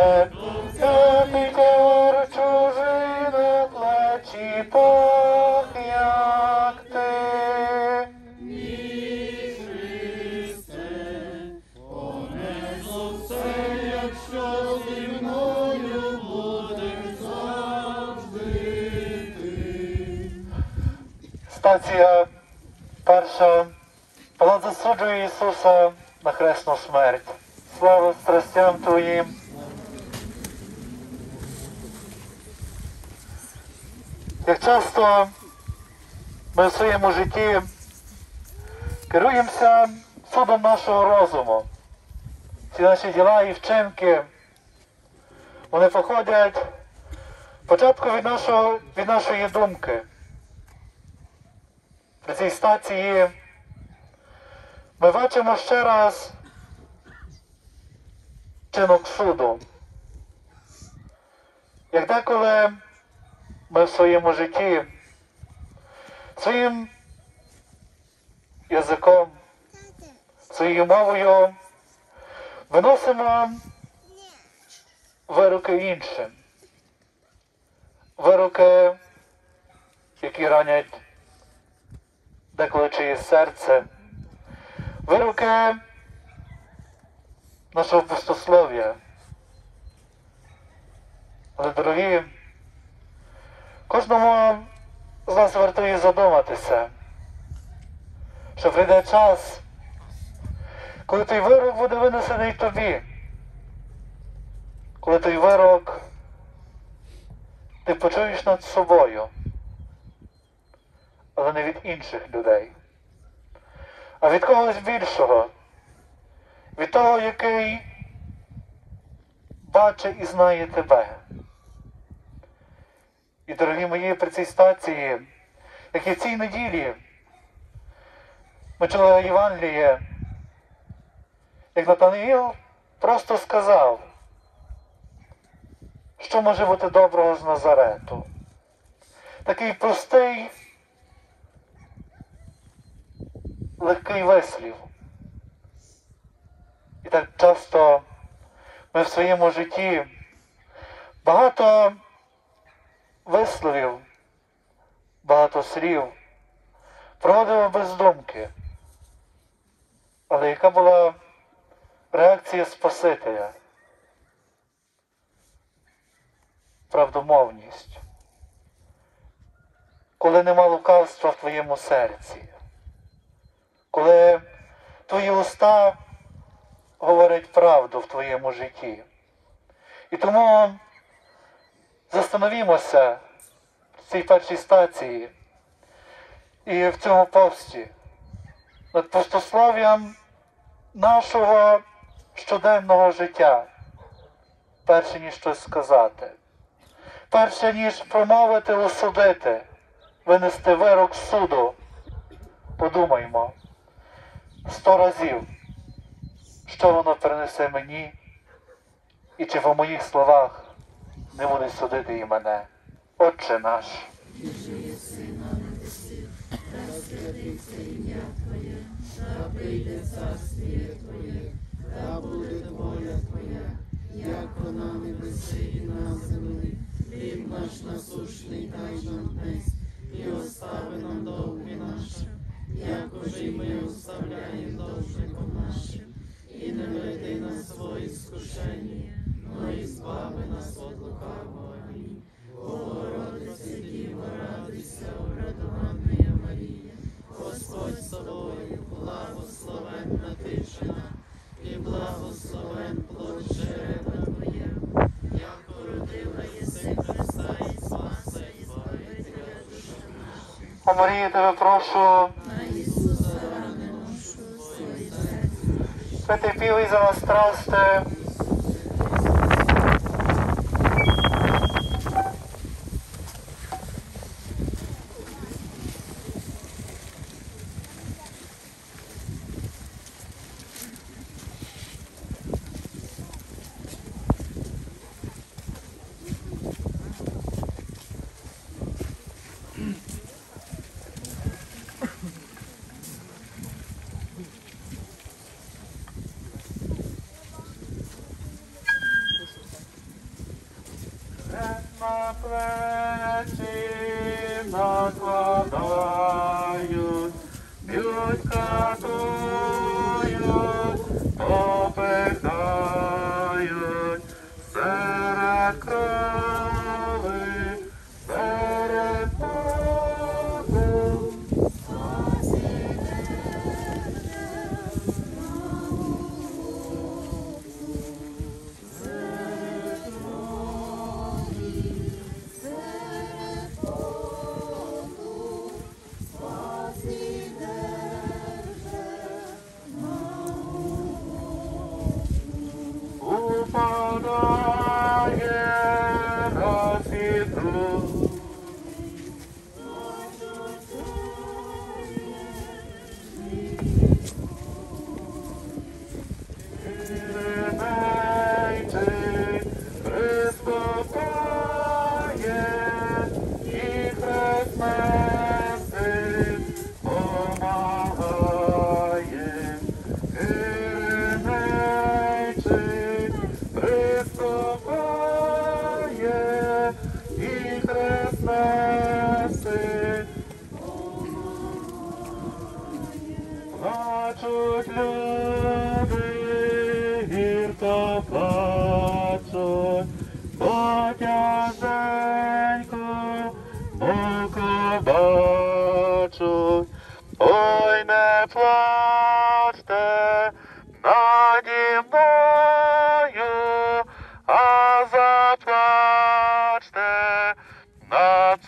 я дитя чужина плачі, так як ти. Стація перша. Пилат засуджує Ісуса на хресну смерть. Слава страстям Твоїм. Як часто ми в своєму житті керуємося судом нашого розуму. Всі наші діла і вчинки, вони походять спочатку від нашої думки. При цій стації ми бачимо ще раз вчинок суду. Як деколи ми в своєму житті своїм язиком, своєю мовою виносимо вироки іншим. Вироки, які ранять деколи чиєсь серце. Вироки нашого пустослов'я. Але, дорогі, кожному з нас вартує задуматися, що прийде час, коли той вирок буде винесений тобі. Коли той вирок ти почуєш над собою, але не від інших людей, а від когось більшого, від того, який бачить і знає тебе. І, дорогі мої, при цій стації, як і в цій неділі, ми чули Євангеліє, як Натанаїл просто сказав, що може бути доброго з Назарету. Такий простий, легкий вислів. І так часто ми в своєму житті багато висловів, багато слів проводимо без думки. Але яка була реакція Спасителя? Правдомовність. Коли нема лукавства в твоєму серці. Коли твої уста говорять правду в твоєму житті. І тому застановімося в цій першій стації і в цьому пості над пустослов'ям нашого щоденного життя, перше ніж щось сказати, перше ніж промовити, осудити, винести вирок суду, подумаймо 100 разів, що воно принесе мені, і чи по моїх словах не буде судити і мене. Отче наш. Святиться ім'я Твоє, та прийде царствіє Твоє, та буде воля Твоя, як на небесі і на землі. Хліб наш насущний дай нам днес, і остави нам довги наші, як уже й ми оставляємо довжником нашим. І не веди нас в свої скушення, но і збави нас від лукавого. Амінь. Богородице Діво, радуйся, обрадованная Марія, Господь з тобою, благословенна ти жена, і благословен плод чрева Твоєго, як породила єси Христа і Спаса, і Збавителя душ наших. О Марія, тебе прошу, На Ісуса рани ношу, свої серця. святий білий за нас страсти, плечі накладають, б'ють, катують, попихають серед крови, серед поту. Упадає на світу. Іринейте, приступає, і хрест нести помагає. Іринейте, приступає, і хрест нести. Плачуть люди, гірко плачуть, бо тяженько муку бачуть. Ой, не плачте наді мною, а заплачте над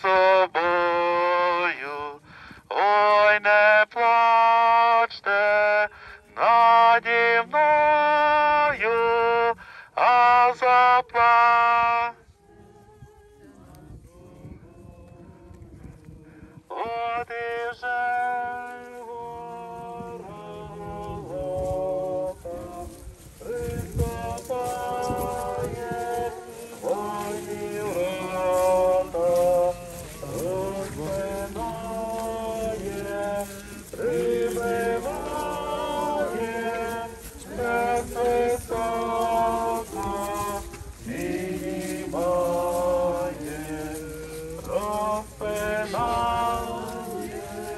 собою. Ой, не плачте наді мною, а заплачте. От і вже Голгофа приступає, вольні врата розпинає, прибиває, хрест високо піднімає, розпинає,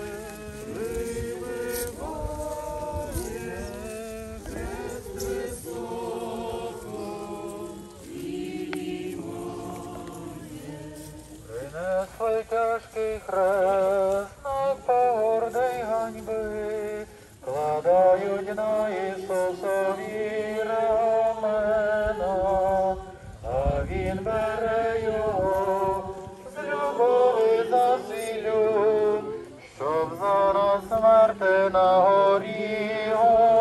прибиває, хрест високо піднімає. Принесли тяжкий хрест на погорди ганьби, кладають на Ісусові рамена, а Він бере його з любові за свій люд, щоб зараз смерти на горі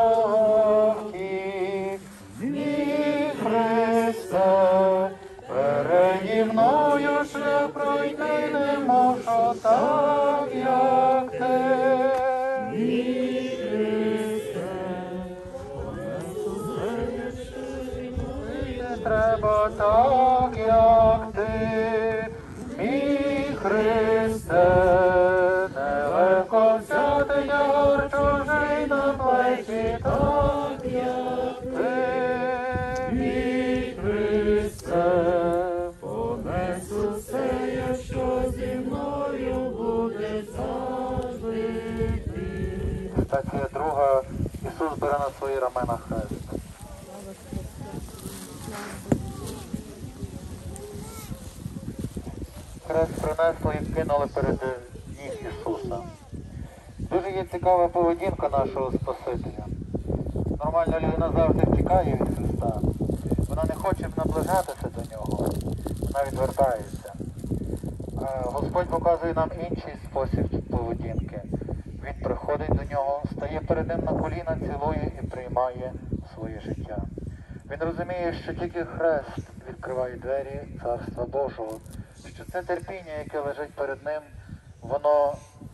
Голгофі. Мій Христе, переді мною шлях пройти не можу так, як ти. Мій Христе, не треба так, як ти. Мій Христе, нелегко взяти тягар чужий на плечі так, як ти. Мій Христе, понесу все, якщо зі мною буде завжди ти. Стація друга. Ісус бере на свої рамена хрест. Хрест принесли і кинули перед ніг Ісуса. Дуже є цікава поведінка нашого Спасителя. Нормальна людина завжди втікає від Христа. Вона не хоче наближатися до Нього. Вона відвертається. Господь показує нам інший спосіб поведінки. Він приходить до Нього, стає перед Ним на коліна, цілує і приймає своє життя. Він розуміє, що тільки хрест відкриває двері Царства Божого, що це терпіння, яке лежить перед Ним, воно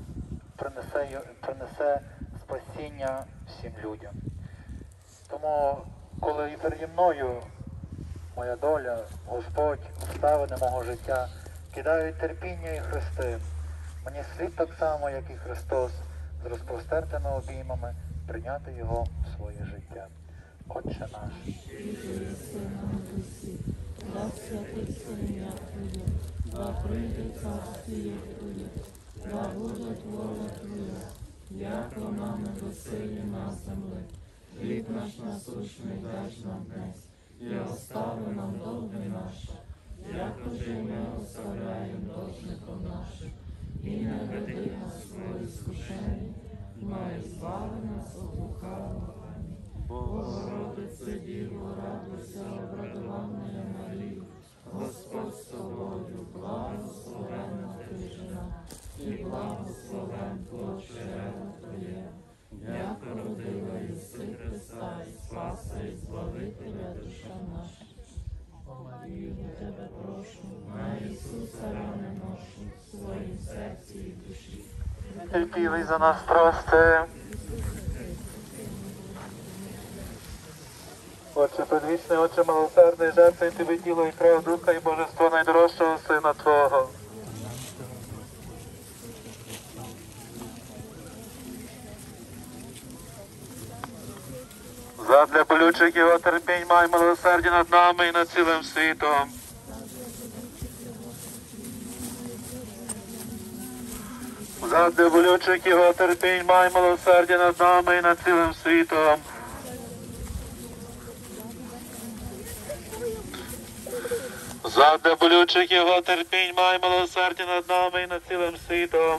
принесе спасіння всім людям. Тому, коли і переді мною моя доля, Господь, обставини мого життя кидають терпіння і хрести, мені слід так само, як і Христос, з розпростертими обіймами прийняти Його в своє життя. Отче наш. да прийде царствіє Твоє, да буде воля Твоя, як на небесі і на землі. Хліб наш насущний дай нам днес, і остави нам довги наші, як уже ми оставляємо должником нашим. І не веди нас в своє іскушення, но избави нас от лукавого. Амінь. Богородице, Діво, радуйся, обрадованная Марія, Господь з тобою, благословенна ти жена, і благословен плод чрева Твоє, як родила єси Христа, і Спаса, і Збавителя душа наша. О Марію, тебе прошу, на Ісуса рани ношу, в своїм серці і душі. Терпілий за нас прости. Отче предвічний, Отче милосердний, жертвуй Тобі тіло і кров, духа і божество найдорожчого Сина Твого. Задля болючих його терпінь май милосердя над нами і над цілим світом. Задля болючих його терпінь май милосердя над нами і над цілим світом. Задля болючих його терпінь май милосердя над нами і над цілим світом.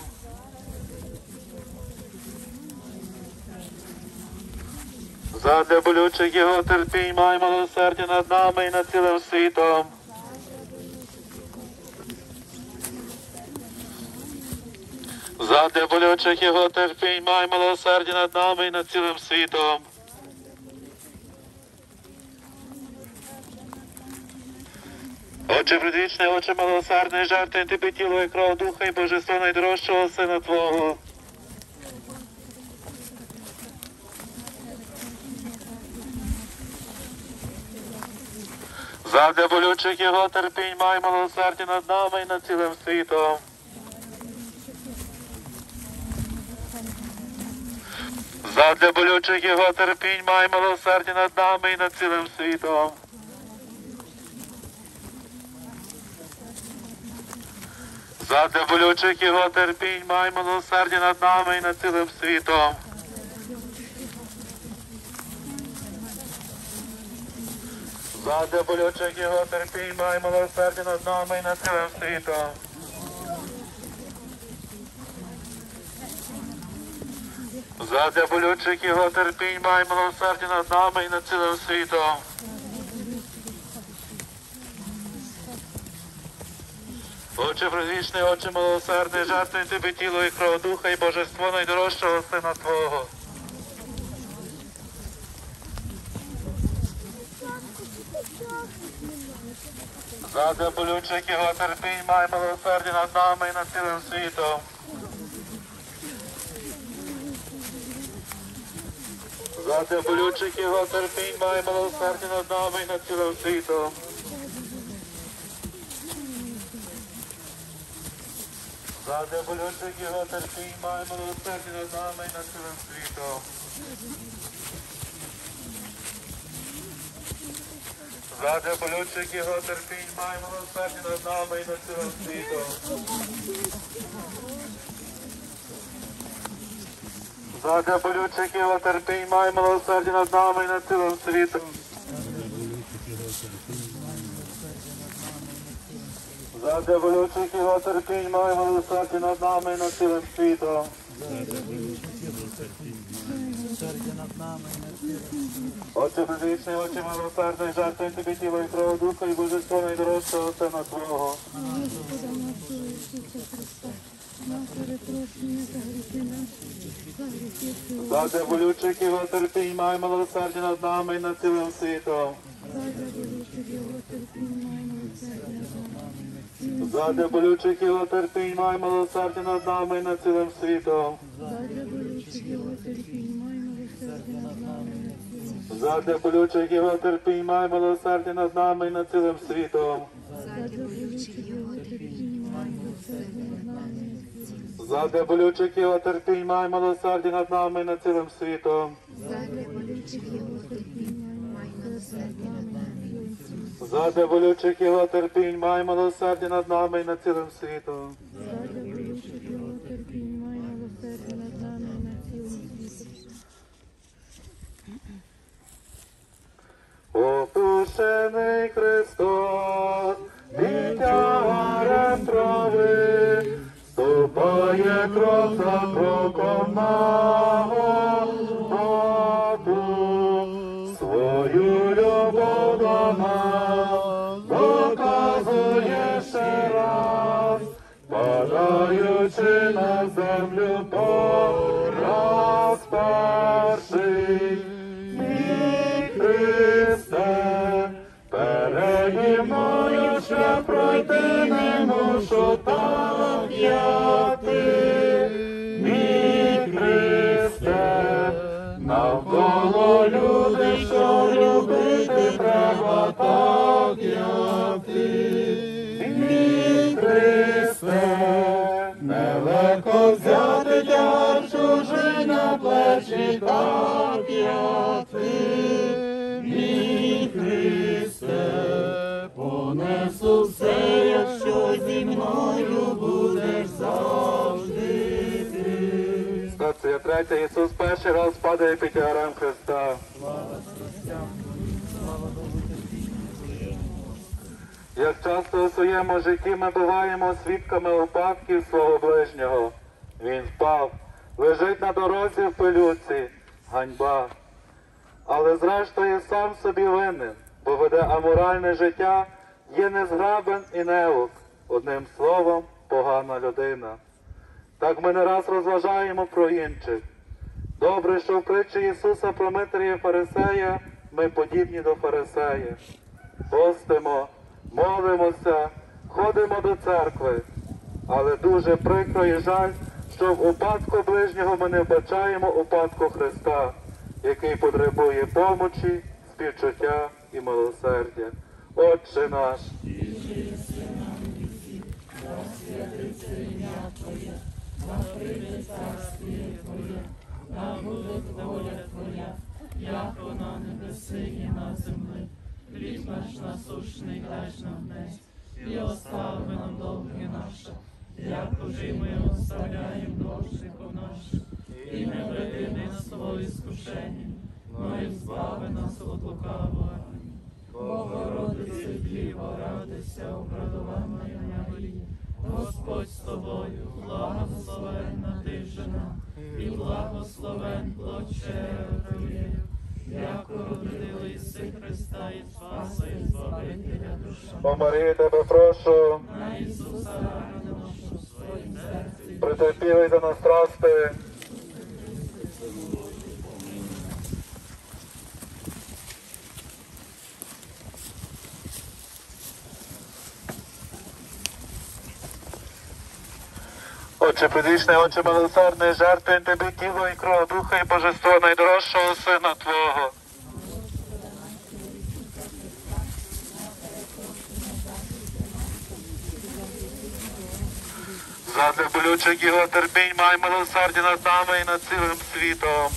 Задля болючих його терпінь май милосердя над нами і над цілим світом. Задля болючих його терпінь май милосердя над нами і над цілим світом. Отче предвічний, Отче милосердний, жертвуй Тобі тіло і кров, духа і божество найдорожчого Сина Твого. Задля болючих його терпінь май милосердя над нами і над цілим світом. Задля болючих його терпінь май милосердя над нами і над цілим світом. Задля болючих його терпінь май милосердя над нами і над цілим світом. Задля болючих його терпінь май милосердя над нами і над цілим світом. Задля болючих його терпінь май милосердя над нами і над цілим світом. Отче предвічний, Отче милосердний, жертвуй Тобі тіло і кров, духа і божество найдорожчого Сина Твого. Задля болючих його терпінь май милосердя над нами і над цілим світом. Задля болючих його терпінь май милосердя над нами і над цілим світом. Задля болючих його терпінь май милосердя над нами і над цілим світом. Задля болючих його терпінь май милосердя над нами і над цілим світом. Задля болючих його терпінь май милосердя над нами і над цілим світом. Задля болючих його терпінь май милосердя над нами і над цілим світом. Отче предвічний, Отче милосердний, жертвуй Тобі тіло і кров, духа і божество найдорожчого Сина Твого. Задля болючих його терпінь май милосердя над нами і над цілим світом. Задля болючих його терпінь май милосердя над нами і над цілим світом. Задля болючих його терпінь май милосердя над нами і над цілим світом. Задля болючих його терпінь май милосердя над нами і над цілим світом. Зади болючих його терпінь, май милосердя над нами і над цілим світом. Зади болючих його терпінь, май милосердя над нами і над цілим світом. Опушений Христос, під тягарем трави, ступає крок за кроком на Голгофу. Свою любов до нас доказує ще раз, падаючи на землю пораз перший. Мій Христе, переді мною шлях пройти не мушу так, як ти. Мій Христе, навколо люди, що любити треба так, як ти. Мій Христе, нелегко взяти тягар чужий на плечі так, як ти. Мій Христе, понесу все, якщо зі мною будеш завжди ти. Стація 3. Ісус перший раз падає під тягарем Христа. Як часто у своєму житті ми буваємо свідками випадків свого ближнього. Він впав, лежить на дорозі в пилюці, ганьба. Але зрештою сам собі винен, бо веде аморальне життя, є незграбен і неук, одним словом, погана людина. Так ми не раз розважаємо про інших. Добре, що в притчі Ісуса про Митрія і Фарисея ми подібні до Фарисея. Постимо, молимося, ходимо до церкви, але дуже прикро і жаль, що в упадку ближнього ми не вбачаємо упадку Христа, який потребує помочі, співчуття і милосердя. Отче наш, Да буде воля Твоя, як на небеси і на землі. Хліб наш насущний дай нам днес, і остави нам довги наші, як уже ми оставляємо должником нашим. І не веди нас в своє іскушення, но і збави нас від лукавого. Богородице, Діво, радуйся, обрадована Марія, Господь з тобою, благословенна ти жена, і благословен плод чрева Твоє, як родили Іси Христа і Спаса і Збавителя душа. о Марії, тебе прошу, На Ісуса ради нашу в своїм серці. претерпілий за нас страсти, Отче предвічний, Отче милосердний, жертвуємо Тобі тіло і кров, духа і божество найдорожчого Сина Твого. Задля болючих його терпінь, май милосердя над нами і над цілим світом.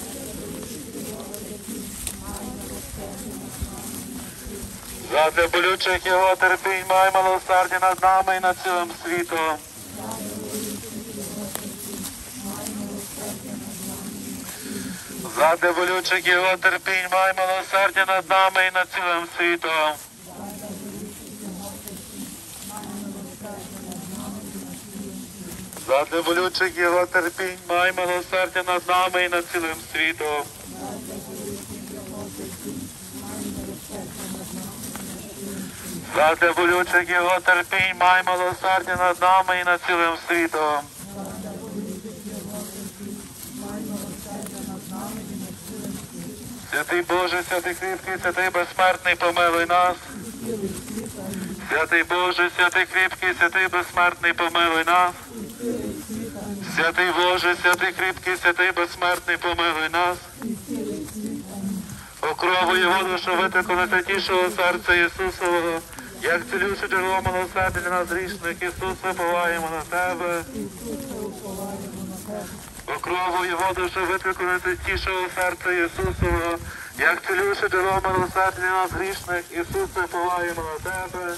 Задля болючих його терпінь, май милосердя над нами і над цілим світом. Задля болючих його терпінь, май милосердя над нами і над цілим світом. Задля болючих його терпінь, май милосердя над нами і над цілим світом. Задля болючих його терпінь, май милосердя над нами і над цілим світом. Святий Боже, святий кріпкий, святий безсмертний, помилуй нас. Святий Боже, святий кріпкий, святий безсмертний, помилуй нас. Святий Боже, святий кріпкий, святий безсмертний, помилуй нас. Окрову його душу витоку святішого серця Ісусового, як цілюще джерело милосердя для нас грішних, Ісус, виповаємо на Тебе. Окрову і воду, що витвикнути тішого серця Ісусового, як цілюше джерело милосердя нас грішних, Ісусе, поваємо на Тебе.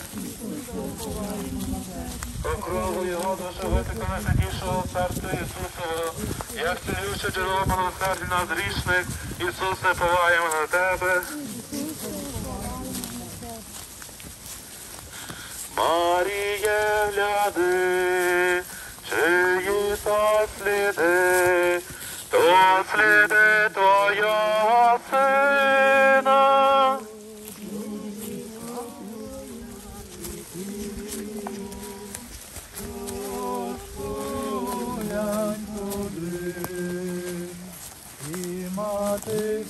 Окрову і воду, що витвикнути тішого серця Ісусового, як цілюше джерело милосердя нас грішних, Ісусе, поваємо на Тебе. Маріє, гляди, чиї то сліди Твого Сина. І мати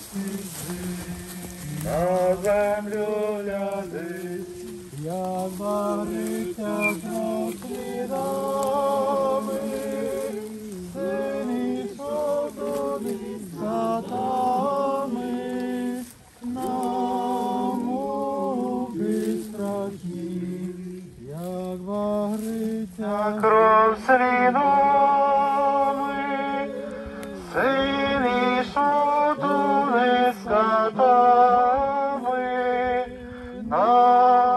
на землю гляди, як бариться знов слідами, сині свободи сатами, на муки страшні, як багриться кров слідами, сині свободи сатами, на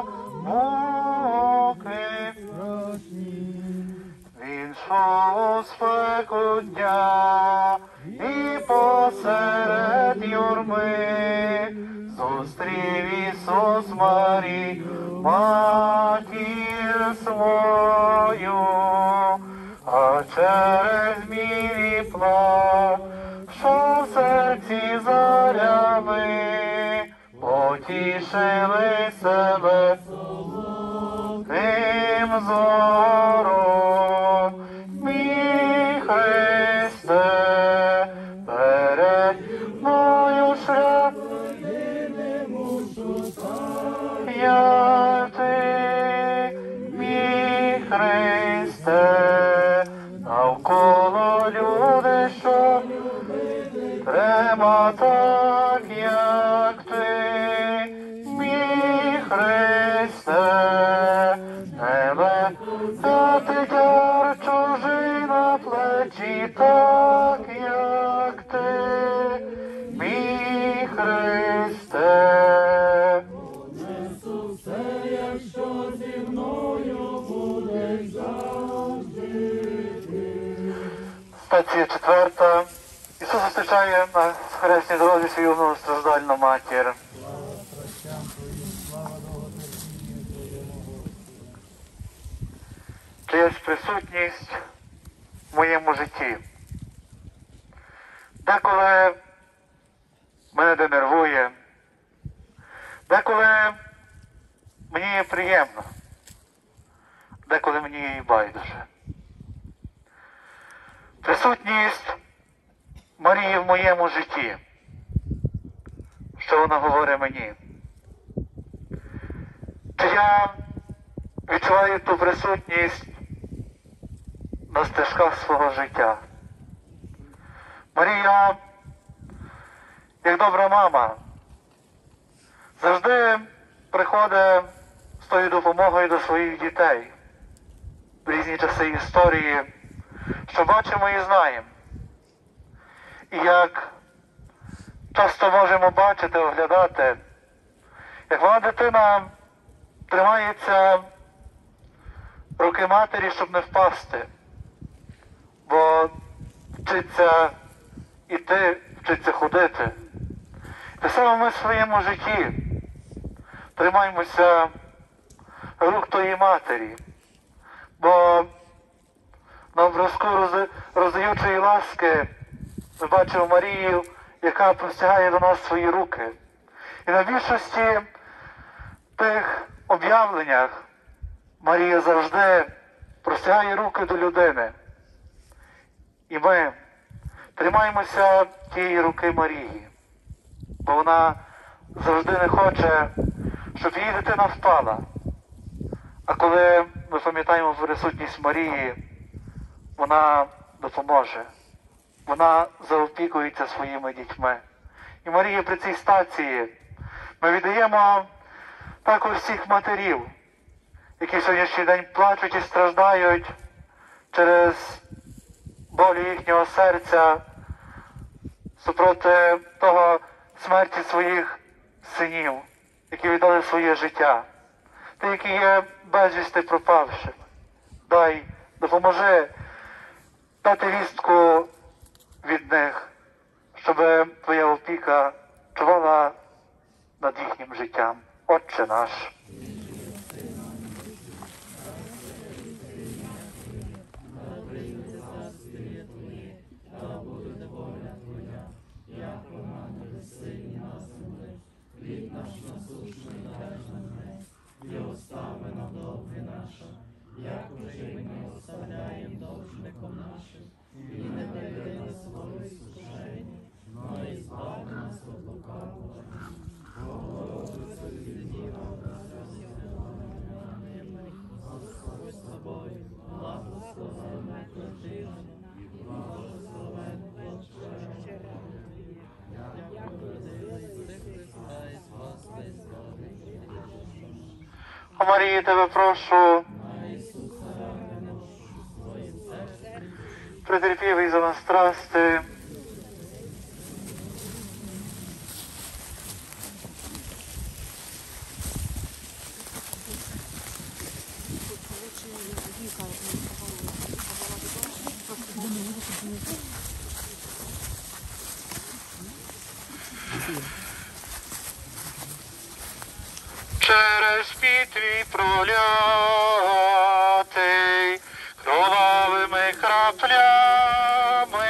муки страшні. Він шов у спеку дня і посеред юрми зустрів Ісус Марію, матір свою, а через мілі плав, що в серці зарями, потішили себе тим зором. Мій Христе, перед мною шлях, я ти, мій Христе, навколо люди, що треба так, як ти, мій Христе, тебе дати тяр чужий на плечі, так, як ти, мій Христе. Понесу все, якщо зі мною будеш завжди. Стація 4. Ісус зустрічає на хресній дорозі свою многостраждальну матір. Чиясь присутність в моєму житті. Деколи мене денервує, деколи мені є приємно, деколи мені є і байдуже. Присутність Марії в моєму житті. Що вона говорить мені? Чи я відчуваю ту присутність на стежках свого життя? Марія, як добра мама, завжди приходить з тою допомогою до своїх дітей в різні часи історії, що бачимо і знаємо. І як часто можемо бачити, оглядати, як мала дитина тримається руки матері, щоб не впасти, бо вчиться іти, вчиться ходити. Те саме ми в своєму житті тримаємося рук тої матері, бо на образку роздаючої ласки ми бачимо Марію, яка простягає до нас свої руки. І на більшості тих об'явленнях Марія завжди простягає руки до людини. І ми тримаємося тієї руки Марії, бо вона завжди не хоче, щоб її дитина впала. А коли ми пам'ятаємо присутність Марії, вона допоможе. Вона заопікується своїми дітьми. І Марія при цій стації ми віддаємо також всіх матерів, які сьогоднішній день плачуть і страждають через болі їхнього серця, супроти того смерті своїх синів, які віддали своє життя, ті, які є безвісти пропавшими. Допоможи дати вістку від них, щоб Твоя опіка чувала над їхнім життям. Отче наш. О Марії, тебе прошу, претерпівий за нас страсти, через піт твій пролятий, кровавими краплями,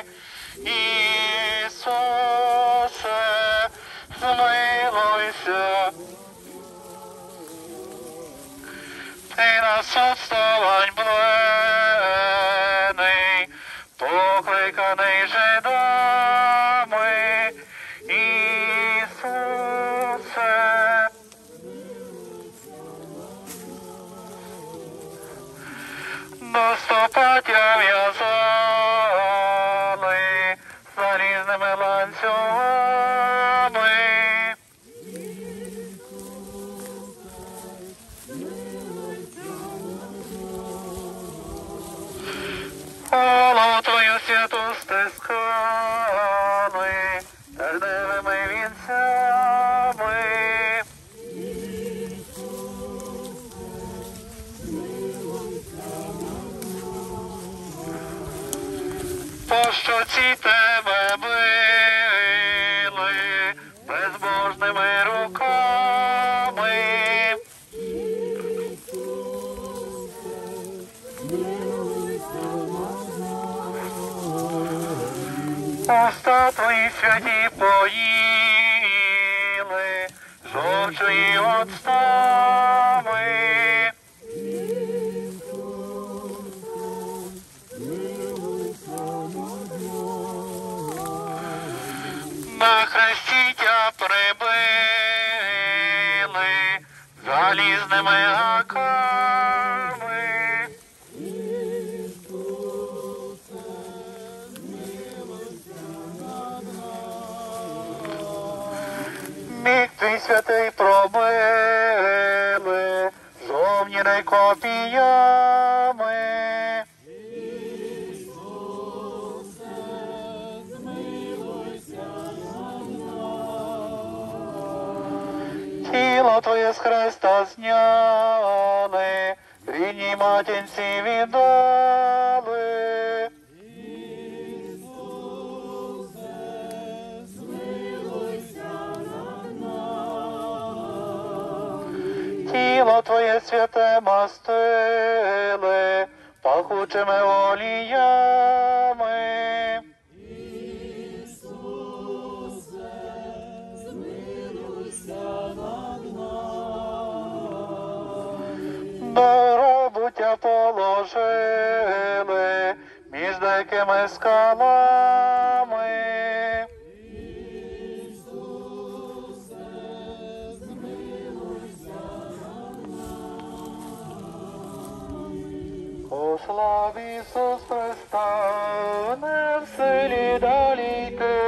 Ісусе, змилуйся. Ти нас відставань блений, покликаний жидами, Ісусе. До стопаття в'язали залізними ланцюгами. Голову твою святу стискали терневими вінцями. По щоці тебе били безбожними руками. Уста твої святі поїли жовчу і оцтами. На хресті тя прибили залізними гаками. Міг твій святий пробили жовніри копіями. Тіло твоє з хреста зняли, рідній матінці віддали. Тіло твоє святе мастили пахучими оліями. До гробу тя положили між дикими скалами. О, славі Ісус Христа, не в силі далі йти,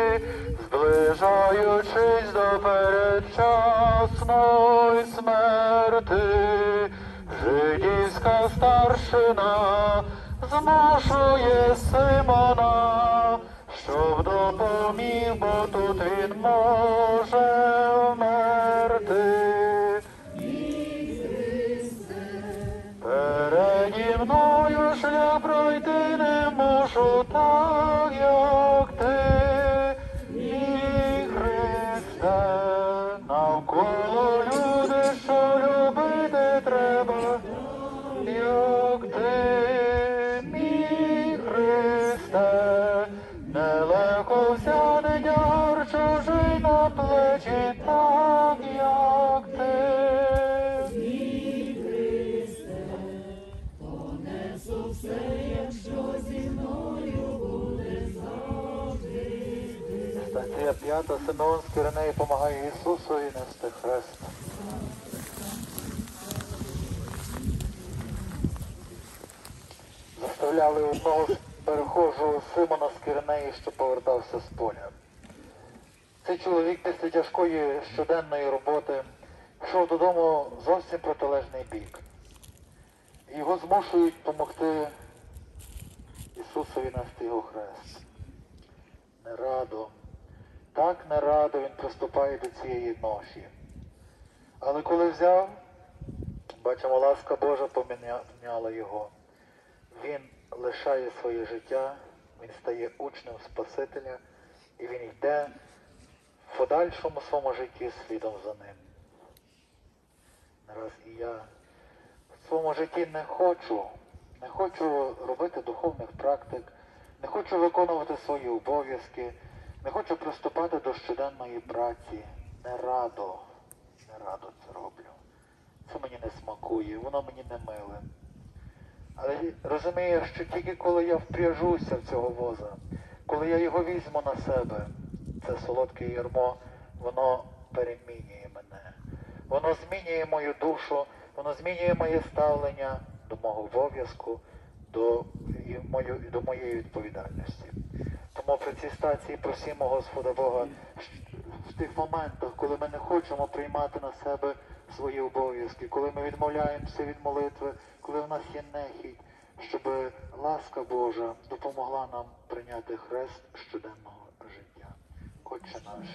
зближаючись до передчасної смерти. Жидівська старшина змушує Симона, щоб допоміг, бо тут він може вмерти. Переді мною шлях пройти не можу так, як ти, мій Христе. Навколо люди, що любити треба, як ти, мій Христе. Нелегко взяти тягар чужий на плечі, так, як ти. Стаття 5. Симеон з Киринеї допомагає Ісусові нести хрест. Заставляли одного перехожого Симона з Киринеї, що повертався з поля. Цей чоловік після тяжкої щоденної роботи йшов додому в зовсім протилежний бік. Його змушують допомогти Ісусові нести його хрест. Не радо, так не радо він приступає до цієї ноші. Але коли взяв, бачимо, ласка Божа поміняла його. Він лишає своє життя, він стає учнем Спасителя, і він йде в подальшому своєму житті слідом за ним. Нараз і я в своєму житті не хочу робити духовних практик, не хочу виконувати свої обов'язки, не хочу приступати до щоденної праці. Не радо це роблю. Це мені не смакує, воно мені не миле. Але розумію, що тільки коли я впряжуся в цього воза, коли я його візьму на себе, це солодке ярмо, воно перемінює мене. Воно змінює мою душу, воно змінює моє ставлення до мого обов'язку, до моєї відповідальності. Тому при цій стації просимо Господа Бога в тих моментах, коли ми не хочемо приймати на себе свої обов'язки, коли ми відмовляємося від молитви, коли в нас є нехідь, щоб ласка Божа допомогла нам прийняти хрест щоденного життя. Отче наш.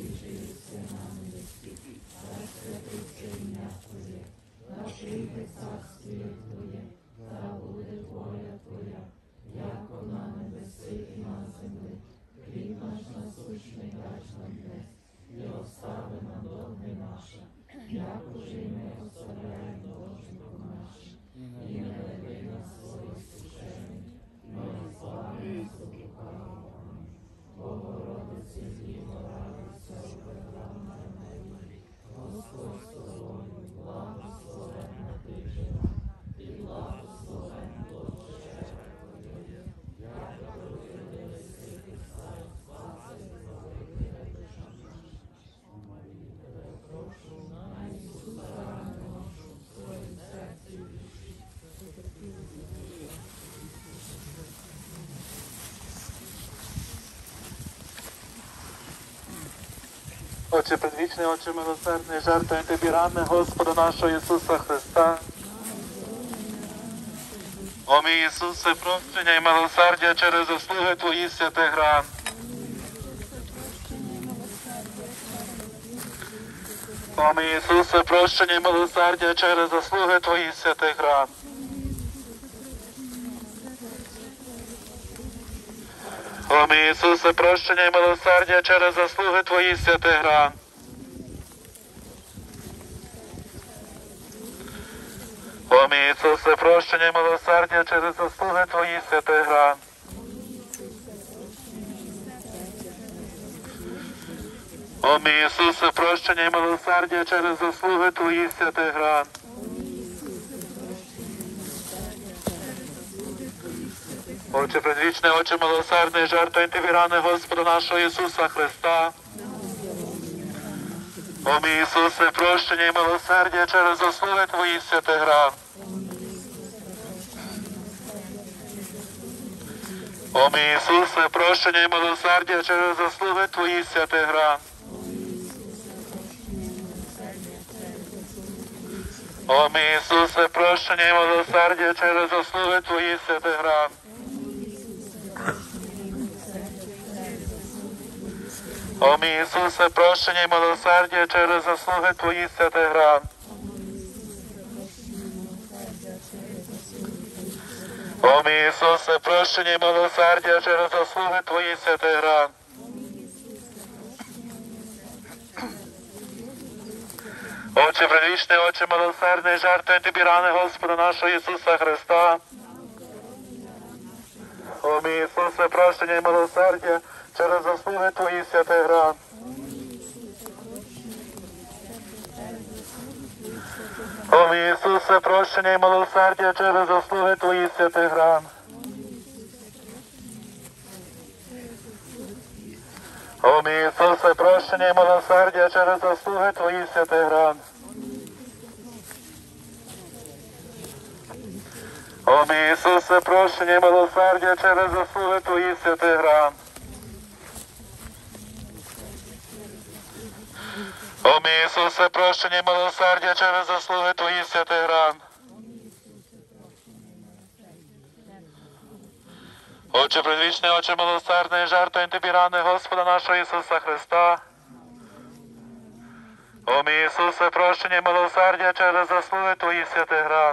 Отче предвічний, Отче милосердний, жертвуємо Тобі рани Господа нашого Ісуса Христа. О мій Ісусе, прощення і милосердя через заслуги Твої святих ран. О мій Ісусе, прощення і милосердя через заслуги Твої святих ран. О мій Ісусе, прощення і милосердя через заслуги Твої святих ран. О мій Ісусе, прощення і милосердя через заслуги Твої святих ран. О мій Ісусе, прощення і милосердя через заслуги Твої святих ран. Отче предвічний, Отче милосердний, жертвуємо Тобі рани Господа нашого Ісуса Христа. О мій Ісусе, прощення і милосердя через заслуги Твої святих ран. О мій Ісусе, прощення і милосердя через заслуги Твої святих ран. О мій Ісусе, прощення і милосердя через заслуги Твої святих ран. О мій Ісусе, прощення і милосердя через заслуги Твої святих ран. О мій Ісусе, прощення і милосердя через заслуги Твої святих ран. Отче предвічний, Отче милосердний, жертвуй Тобі рани Господа нашого Ісуса Христа. О мій Ісусе, прощення і милосердя через заслуги Твої святих ран. О мій Ісусе, прощення і милосердя через заслуги Твої святих ран. О мій Ісусе, прощення і милосердя через заслуги Твої святих ран. О мій Ісусе, прощення і милосердя через заслуги Твої святих ран. О мій Ісусе, прощення і милосердя через заслуги Твої святих ран. Отче предвічний, Отче милосердний, жертвуй Тобі рани Господа нашого Ісуса Христа. О мій Ісусе, прощення і милосердя через заслуги Твої святих ран.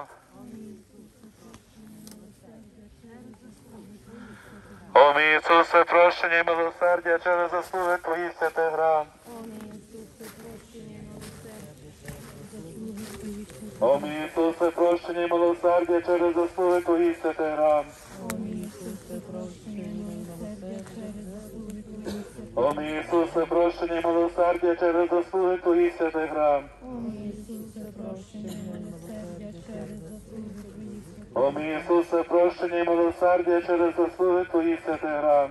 О мій Ісусе, прощення і милосердя через заслуги Твої святих ран. О мій Ісусе, прощення і милосердя через заслуги Твої святих ран. О мій Ісусе, прощення і милосердя через заслуги Твої святих ран. О мій Ісусе, прощення і милосердя через заслуги Твої святих ран.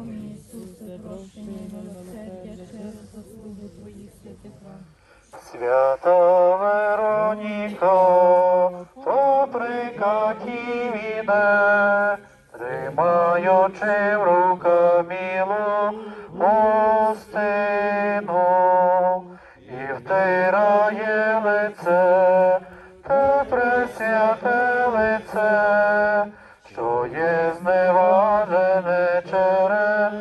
Свята Вероніка, то при каті іде, тримаючи в руках мілу гостину, і втирає лице, те пресвяте лице, що є зневажене через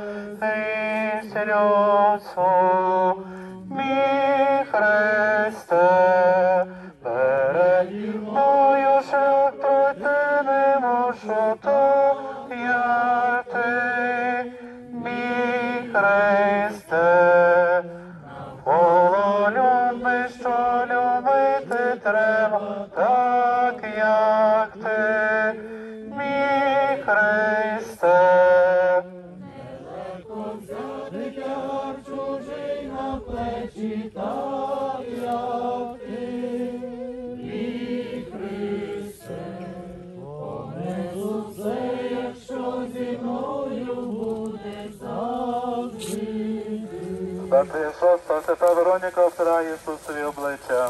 людську. Мій Христе, переді мною шлях пройти не можу, то як ти, мій Христе, вололюбний, що любити треба, так як ти, мій Христе. Плечі, так як ти, мій Христе, понесу все, якщо зі мною буде завжди. Святий Ісус, та свята Вероніка обтирає Ісусові обличчя.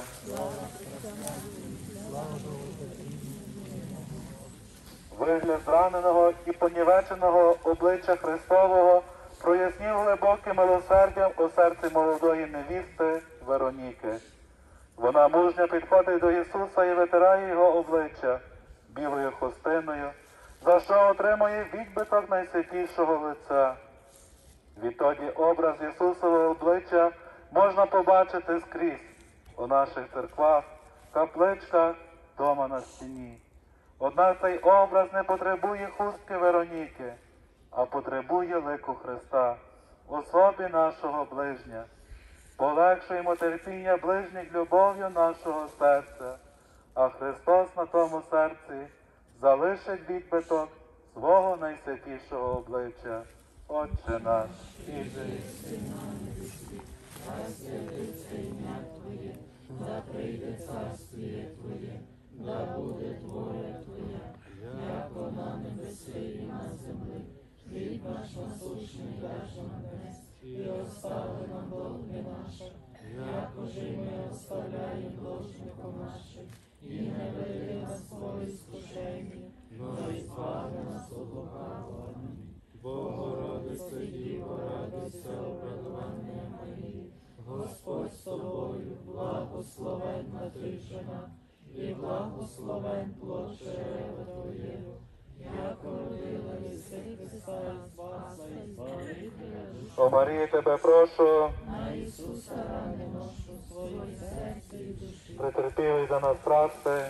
Вигляд зраненого і понівеченого обличчя Христового прояснів глибоким милосердям у серці молодої невісти Вероніки. Вона мужньо підходить до Ісуса і витирає його обличчя білою хустиною, за що отримує відбиток найсвятішого лиця. Відтоді образ Ісусового обличчя можна побачити скрізь у наших церквах, капличках, дома на стіні. Однак цей образ не потребує хустки Вероніки, а потребує лику Христа, особі нашого ближня. Полегшуємо терпіння ближніх любов'ю нашого серця, а Христос на тому серці залишить відбиток свого найсвятішого обличчя. Отче наш, і життя. Хай святиться ім'я Твоє, да прийде царствіє Твоє, да буде воля Твоя, як на небесі і на землі. Хліб наш насущний даж нам днес, і остави нам долги наші, якоже й ми оставляємо должникам нашим, і не веди нас в іскушення, но й збави нас від лукавого. Богородице Діво, радуйся, обрадована Марія, Господь з тобою, благословенна ти жена, і благословен плод чрева Твоєго, яко родила єси Христа, Спаса і Збавителя душ. О Марії, тебе прошу, На Ісуса рани ношу своє серце і душі. претерпілий за нас страсти.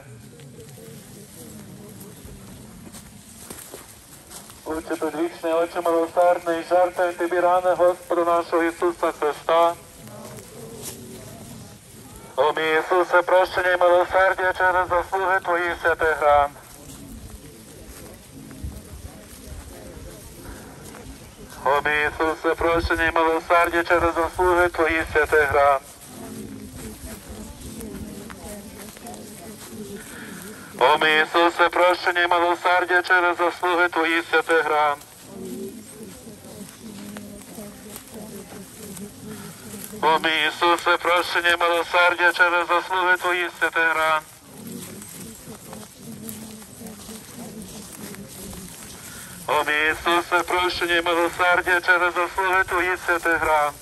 Отче предвічний, Отче милосердний, жертвуй тобі рани Господа нашого Ісуса Христа. О мій Ісусе, прощення і милосердя через заслуги Твої святих ран. О мій Ісусе, прощення і милосердя через заслуги Твої святих ран. О мій Ісусе, прощення і милосердя через заслуги Твої святих ран. О мій Ісусе, прощення і милосердя через заслуги Твої святих ран. О мій Ісусе, прощення і милосердя через заслуги Твої святих ран.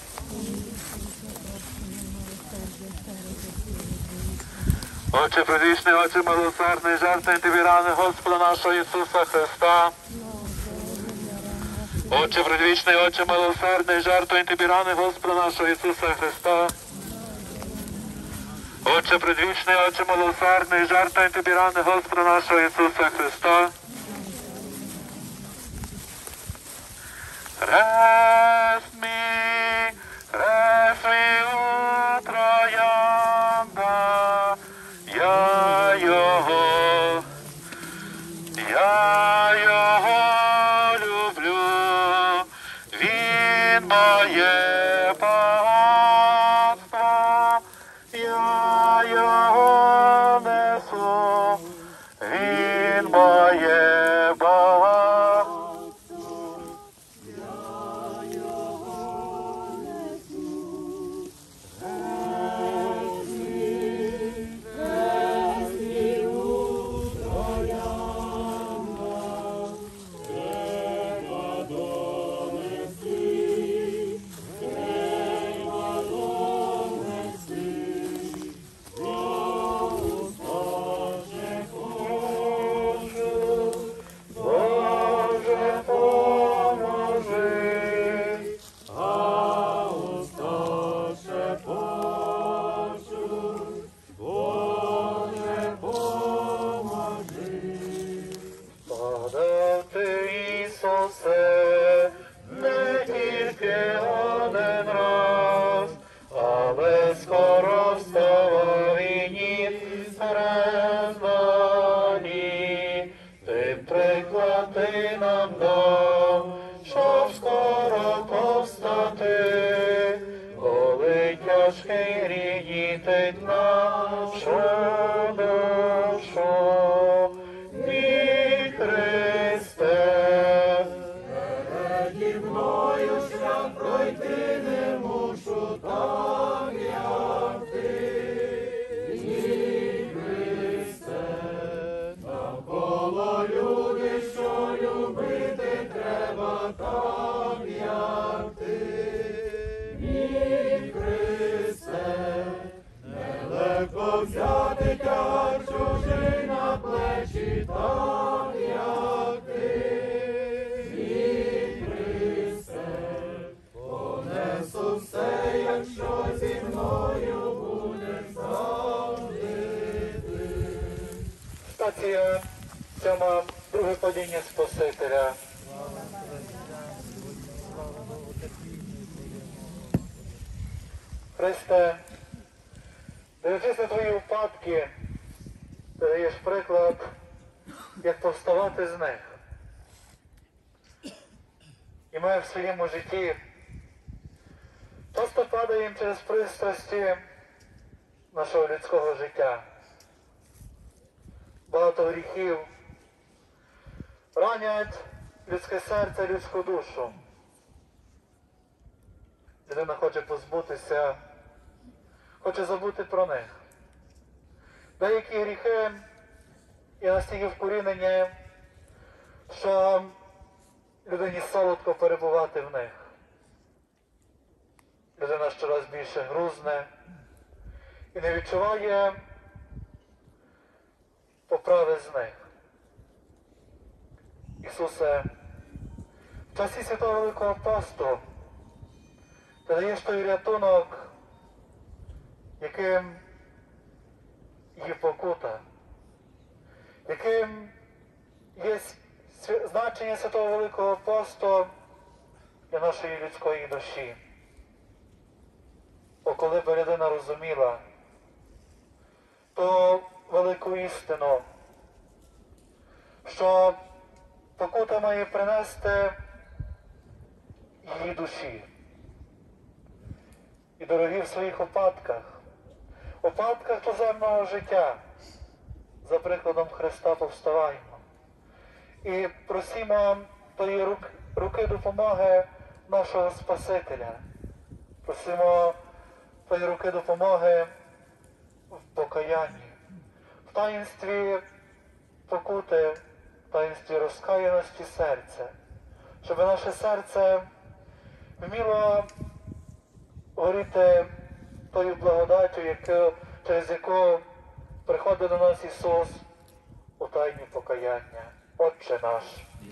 Отче предвічний, Отче милосердний, жертвуй тобі рани Господа нашого Ісуса Христа. Отче предвічний, Отче милосердний, жертвуй тобі рани Господа нашого Ісуса Христа. Отче предвічний, Отче милосердний, жертвуй тобі рани Господа нашого Ісуса Христа. Хрест мій у троянда, я його люблю, він моє багатство, я його несу, він моє багатство. Ти нам дав, щоб скоро повстати, коли тяжкий гріїтить нашу душу. Мій Христе, переді мною шлях пройти не мушу, так як ти. Мій Христе, навколо люди, що любити треба, так як ти. Мій Христе, нелегко взяти тяг чужий на плечі, так як ти. Мій Христе, понесу все, якщо зі мною будеш завжди ти. Стація 7. Друге падіння Спасителя. Христе, дивлячись на твої випадки, ти даєш приклад, як повставати з них. І ми в своєму житті часто падаємо через пристрасті нашого людського життя. Багато гріхів ранять людське серце, людську душу. Людина хоче позбутися, хоче забути про них. Деякі гріхи є настільки вкорінені, що людині солодко перебувати в них. Людина щораз більше грузне і не відчуває справи з них. Ісусе, в часі Святого Великого Посту ти даєш той рятунок, яким є покута, яким є значення Святого Великого Посту для нашої людської душі. О, коли б людина розуміла ту велику істину, що покута має принести її душі. І, дорогі, в своїх опадках туземного життя, за прикладом Христа повставаємо. І просимо тої руки допомоги нашого Спасителя. Просимо тої руки допомоги в покаянні, в таїнстві покути, в таїнстві розкаяності серця, щоб наше серце вміло горіти тою благодаттю, через яку приходить до нас Ісус у тайні покаяння. Отче наш.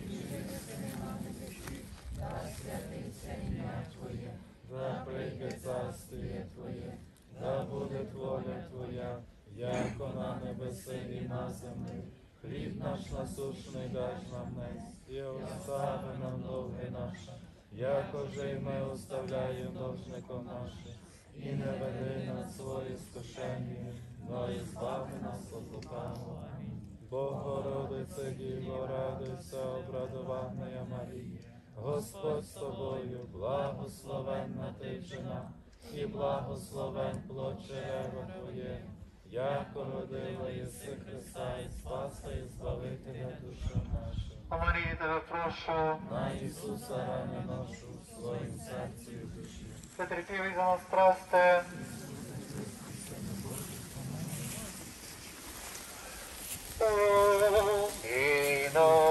Да прийде царствіє Твоє, да буде воля Твоя, яко на небеси і на землі. Хліб наш насущний даж нам днес, і остави нам довги наші, яко же й ми оставляємо должником нашим. І не веди нас своє скушення, но і збави нас від лукавого. Амінь. Богородице, Діво, радуйся, обрадованная Марія, Господь з тобою, благословенна ти жена, і благословен плод чрева Твоє, яко родила єси Христа і Спаса і Збавителя душу нашу. О Марії, тебе прошу, На Ісуса рани ношу в своїм серці і душі. потерпівий за нас прости. І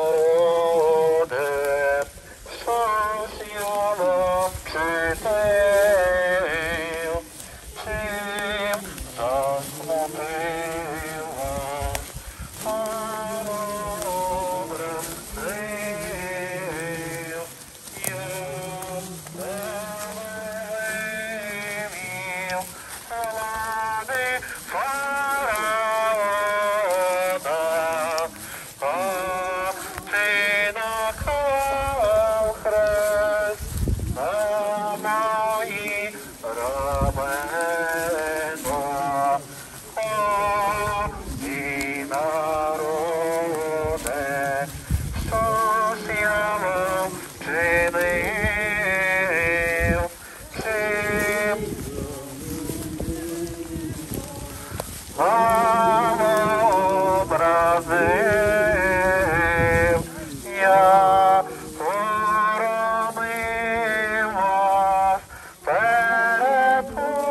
народе, що ж я вам вчителю, чим засмутив вас, добрим сил, я велевів, влади фараона, а ти наклав хрест на мої рамена. О, і народе, що ж я вам вчинив, чим вам образив, я хоронив вас перед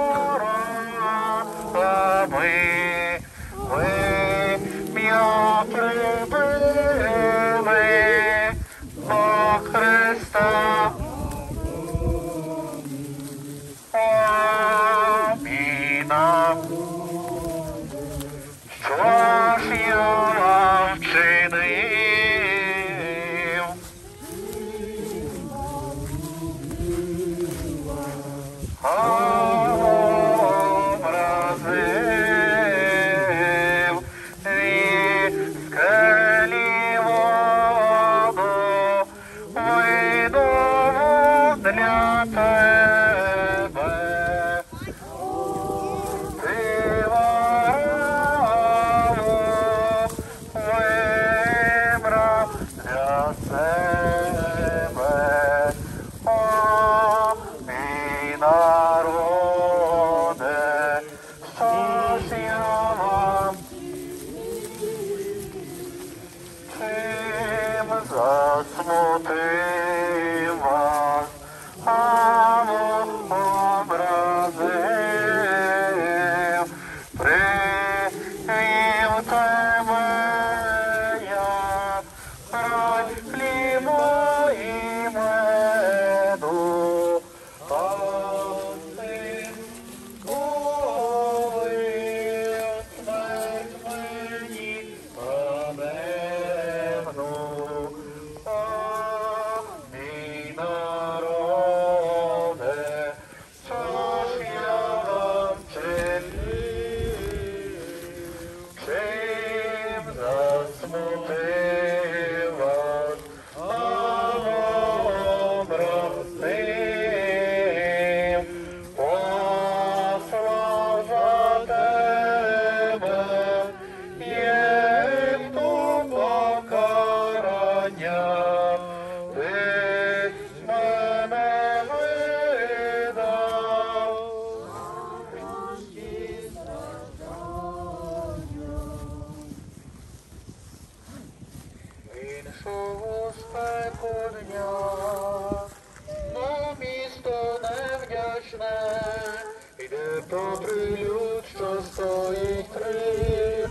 ворогами. Ви м'я прибили до Христа. Аміна. Що ж я вам вчинив? Образив різке іншого спеку дня. На місто невдячне йде попри люд, що стоїть при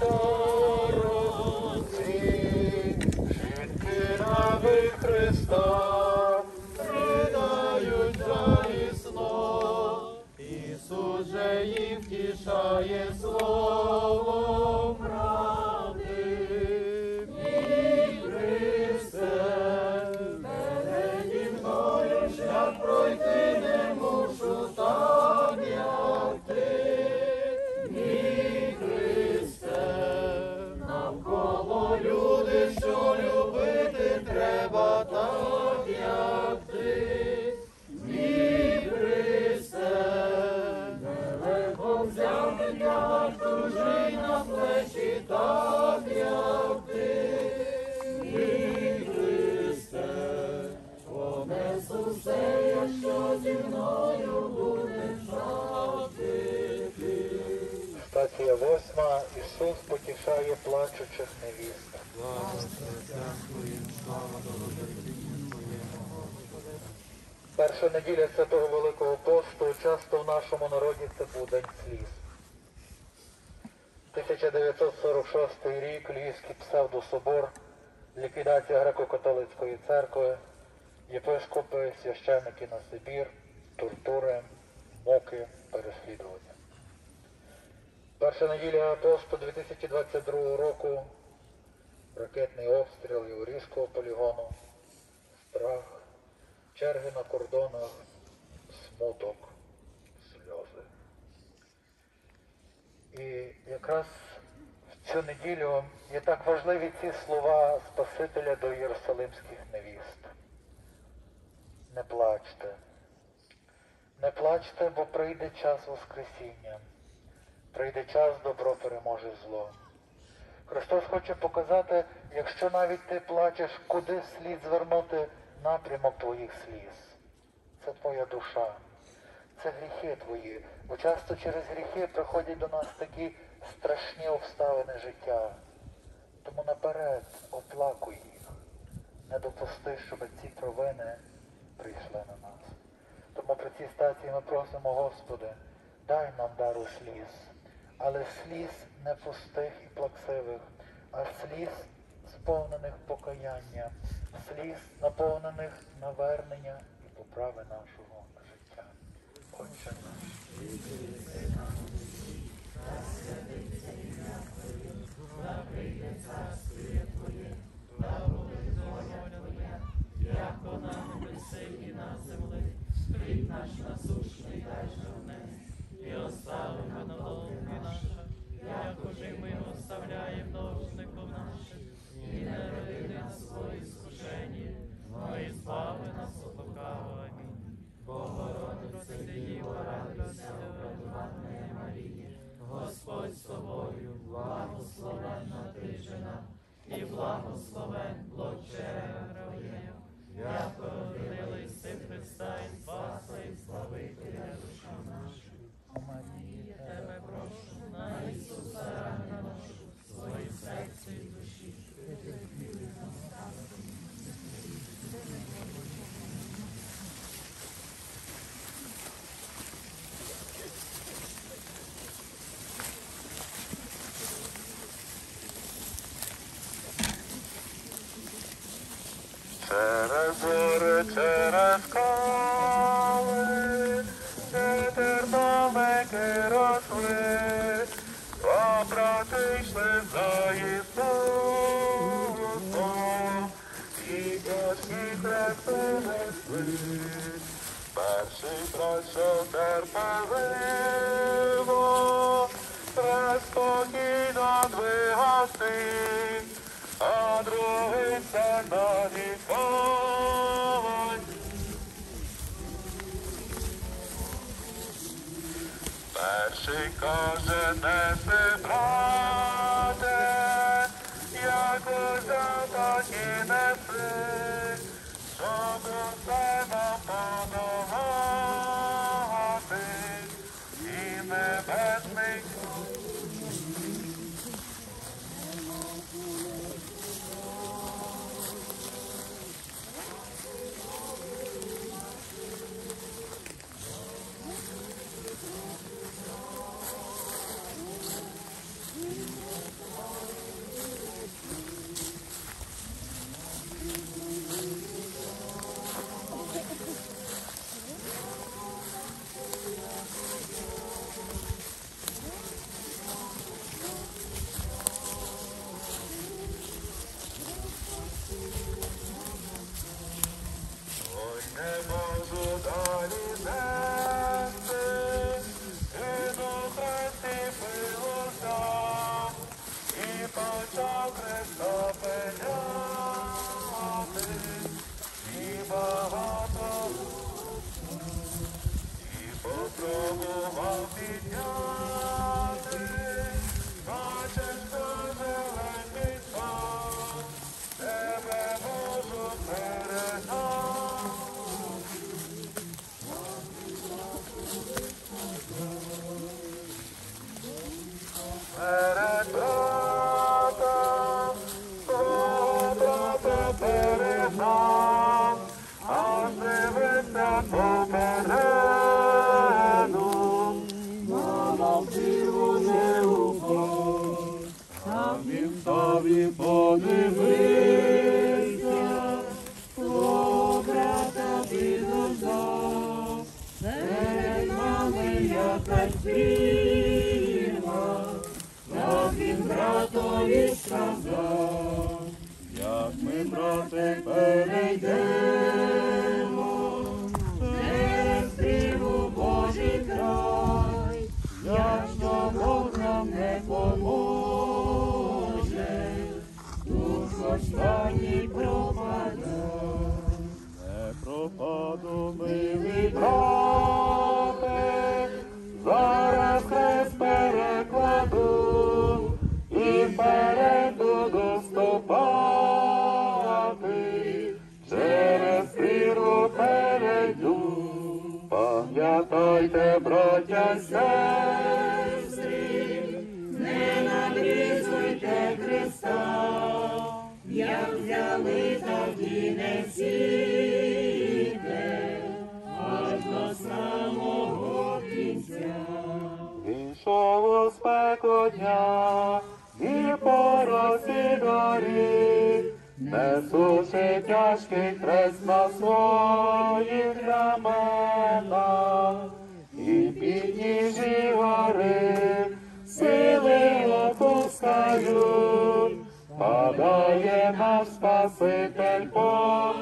дорозі. Жінки раби Христа ридають жалісно, Ісус же їх втішає словом правди. Мій Христе, переді мною шлях пройти не мушу так, як ти. Мій Христе, навколо люди, що любити треба так, як ти. Мій Христе, нелегко взяти тягар чужий на плечі так, як ти. Мій Христе, понесу все, якщо зі мною будеш жити. Стація 8. Ісус потішає плачучих невіст. Слава Твоїм, слава Перша неділя Святого Великого Посту, часто в нашому народі це був День сліз. 1946 рік, Львівський псевдособор, ліквідація греко-католицької церкви, єпископи, священники на Сибір, тортури, муки, переслідування. Перша неділя посту 2022 року, ракетний обстріл Яворівського полігону, страх, черги на кордонах, смуток, сльози. І якраз в цю неділю є так важливі ці слова Спасителя до єрусалимських невіст. Не плачте. Не плачте, бо прийде час Воскресіння. Прийде час, добро переможе зло. Христос хоче показати, якщо навіть ти плачеш, куди слід звернути напрямок твоїх сліз. Це твоя душа, це гріхи твої, бо часто через гріхи приходять до нас такі страшні обставини життя. Тому наперед оплакуй їх, не допусти, щоб ці провини прийшли на нас. Тому при цій стації ми просимо, Господи, дай нам дару сліз, але сліз не пустих і плаксивих, а сліз сповнених покаяння, сліз, наповнених навернення і поправи нашого життя. Отче наш. Яко на небеси і на землі, хліб наш насущний дай нам днес, і остави на долги наша, якоже ми оставляємо должником нашим, і не веди нас в свої искушення, но і збави нас от лукавого. Амінь. Богородице, Діво, радуйся, обрадованная Марія, Господь з тобою, благословенна ти жена, і благословен плод чрева Твоєго. Яко родились ти Христа і Спаса, і Славителя душа наша. О Марія, тебе прошу, на Ісуса рани нашу, своїм серці і душі. Через гори, через скали, де терновики росли, два брати йшли за Ісусом, і тяжкі хрести несли. Перший брат, що терпеливо, хрест спокійно двигав син, а другий сяк на вогонь. Перший каже, неси, брате, як узяв, так і неси, щоб усе нам подавати, і небесний подивися, твого брата підождав, перед нами якась фірма, так він братові сказав, як ми, брате, перейдемо через кригу Божий край, якщо Бог нам не поможе, дух останній пропаде. Не пропаду, милий брате, зараз хрест перекладу і перейду доступати, через прірву перейду. Пам'ятайте, браття, сестри, не надрізуйте Христа, як взяли, тоді не сійте, аж до самого кінця. Війшов у спеку дня, і по росі горі, несучи тяжкий хрест на своїх раменах, і підніжжі гори сили опускають, падає наш Спаситель по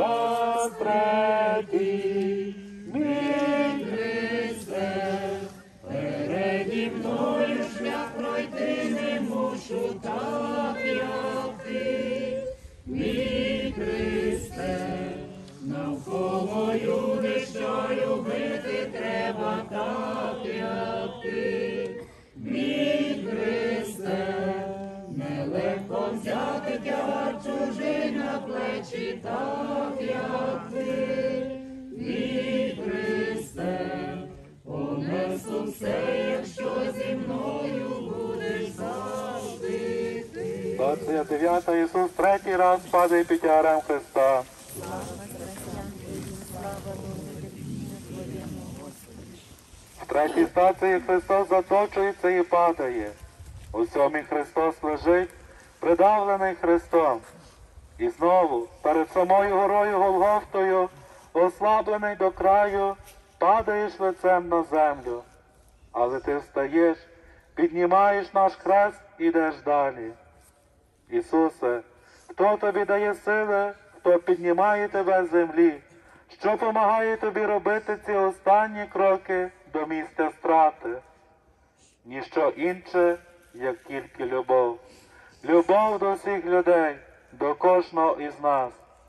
розтреті. Мій Христе, переді мною шлях пройти не мушу так, як ти. Мій Христе, навколо люди, що любити треба так, як ти. Мій Христе, нелегко взяти тягар чужий на плечі так, як ти. Мій Христе, понесу все, якщо зі мною будеш завжди ти. 29 Ісус третій раз падає під тягарем Христа. В третій стації Христос заточується і падає. У сьомій Христос лежить, придавлений Христом. І знову, перед самою горою Голгофтою, ослаблений до краю, падаєш лицем на землю. Але ти встаєш, піднімаєш наш хрест і йдеш далі. Ісусе, хто тобі дає сили, хто піднімає тебе з землі, що помагає тобі робити ці останні кроки до місця страти? Ніщо інше, як тільки любов. Любов до всіх людей, до кожного із нас.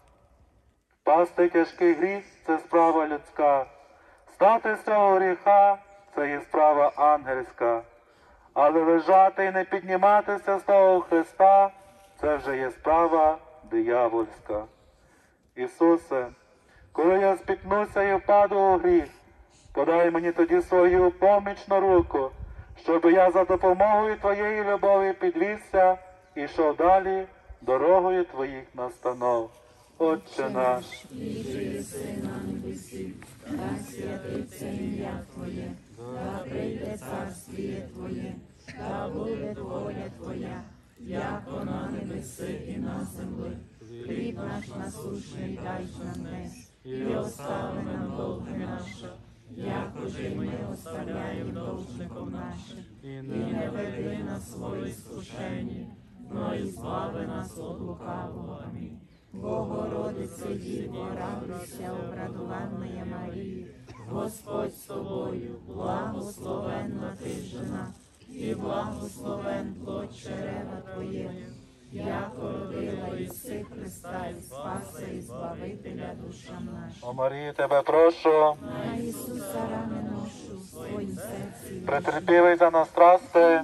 Впасти тяжкий гріх – це справа людська. Стати з цього гріха – це є справа ангельська. Але лежати і не підніматися з того Христа – це вже є справа диявольська. Ісусе, коли я спіткнуся і впаду у гріх, подай мені тоді свою помічну руку, щоб я за допомогою Твоєї любові підвівся і йшов далі дорогою Твоїх настанов. Отче наш, Єси на небесі, да святиться ім'я Твоє, да прийде царствіє Твоє, да буде воля Твоя, як на небеси і на землі. Хліб наш насущний дай нам днес, і остави нам долги наші, як уже ми оставляємо должником нашим, і не веди нас свої скушення, но і збави нас от лукавого. Амінь. Богородице Діво, радуйся, обрадованная Марія, Господь з тобою, благословенна ти жена, і благословен плод чрева Твоє, яко родила Іси Христа, і Спаса, і Збавителя душам нашим. о Марії, тебе прошу, На Ісуса рани ношу в своїм серці. претерпівий за нас страсти,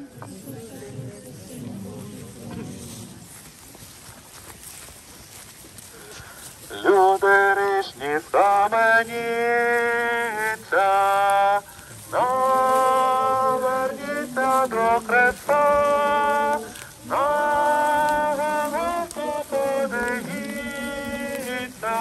люди річні саменіться, наверніться до Христа, на Голгофу подивіться,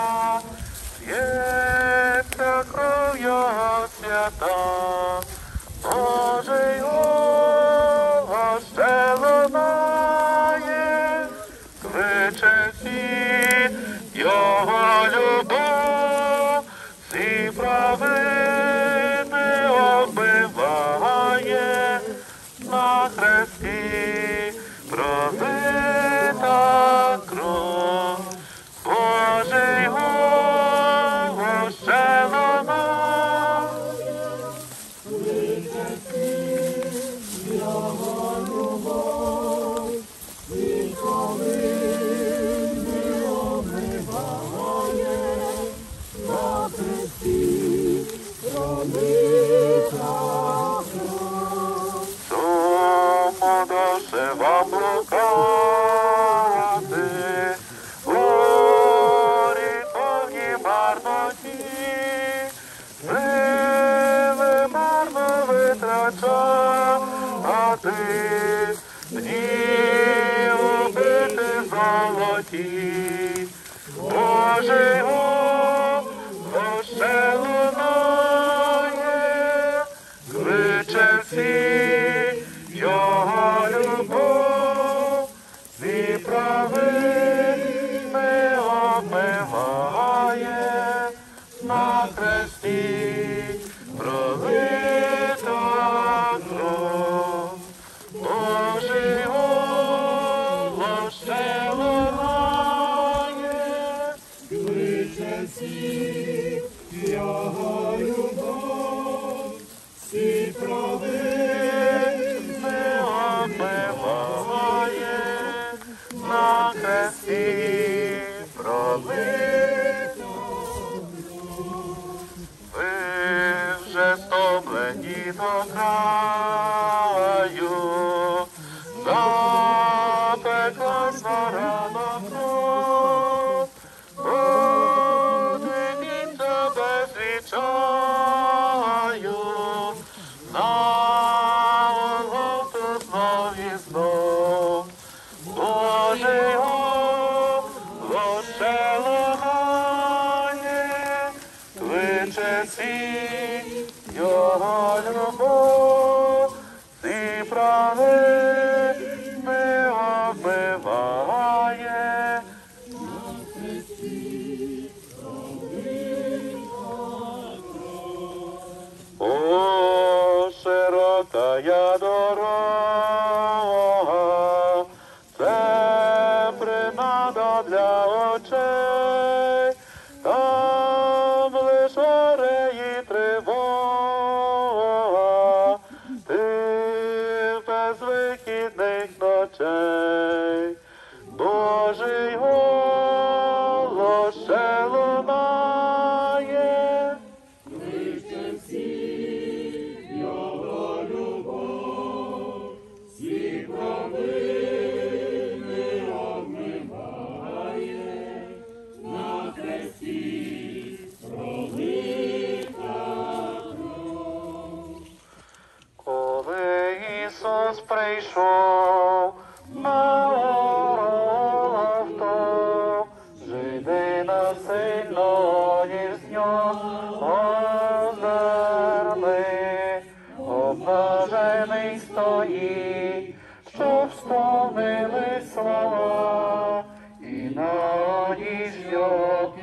п'ється кров Його свята, Божий голос ще лунає, кличе світ, Його любов, всі провини обмиває, на хресті пролита кров, Божий голос ще лунає. Тому душе вам блукати, горі повні марноті, сили марно витрачати, дні убити золоті. Божий голос ще лунає, кличе всіх, Його любов, всі провини обмиває, на хресті пролита кров. Божий голос ще лунає, кличе всіх, Його любов, всі провини обмиває, на хресті пролита. Ви вже стомлені до краю, запекла рана кров, подивіться без відчаю, на Голгофу знов і знов. Божий голос ще лунає, кличе всіх, Його любов, всі провини обмиває. О, широкая дорога, це принада для очей, там лиш горе і тривога, тих безвихідних ночей. Божий голос ще лунає, коли Ісус прийшов на Голгофу, жиди насильно із нього здерли, обнажений стоїть, щоб сповнили слова, і на одіж його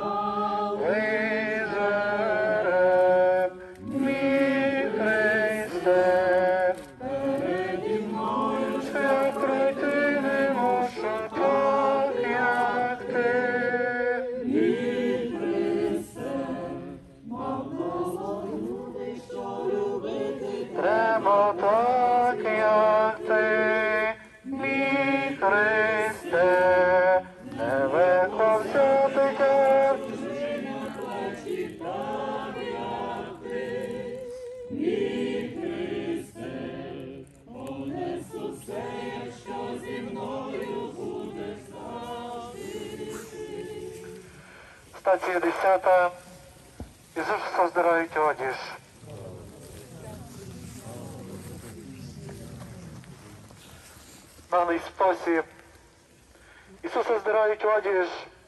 вижереб, мій Христе, переді мною ще прийти не можу так, як ти. Мій Христе, мав любить, що любити треба так, як ти. Мій Христе, нелегко взяти тебе. Стація 10. Ісуса здирають одіж. В даний спосіб Ісуса здирають одіж.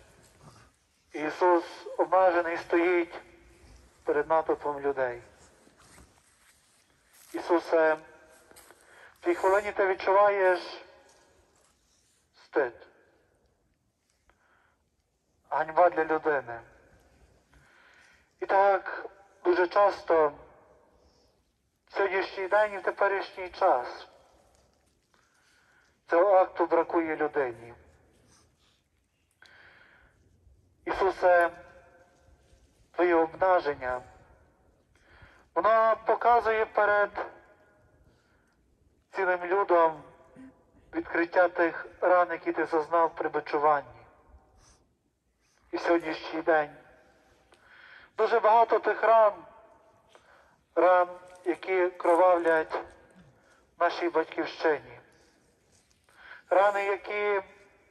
Ісус обмежений стоїть перед натовпом людей. Ісусе, в тій хвилині ти відчуваєш стид. ганьба для людини. І так дуже часто в сьогоднішній день і в теперішній час цього акту бракує людині. Ісусе, Твоє обнаження, воно показує перед цілим людом відкриття тих ран, які ти зазнав при бичуванні. І в сьогоднішній день дуже багато тих ран, які кровавлять нашій батьківщині. Рани, які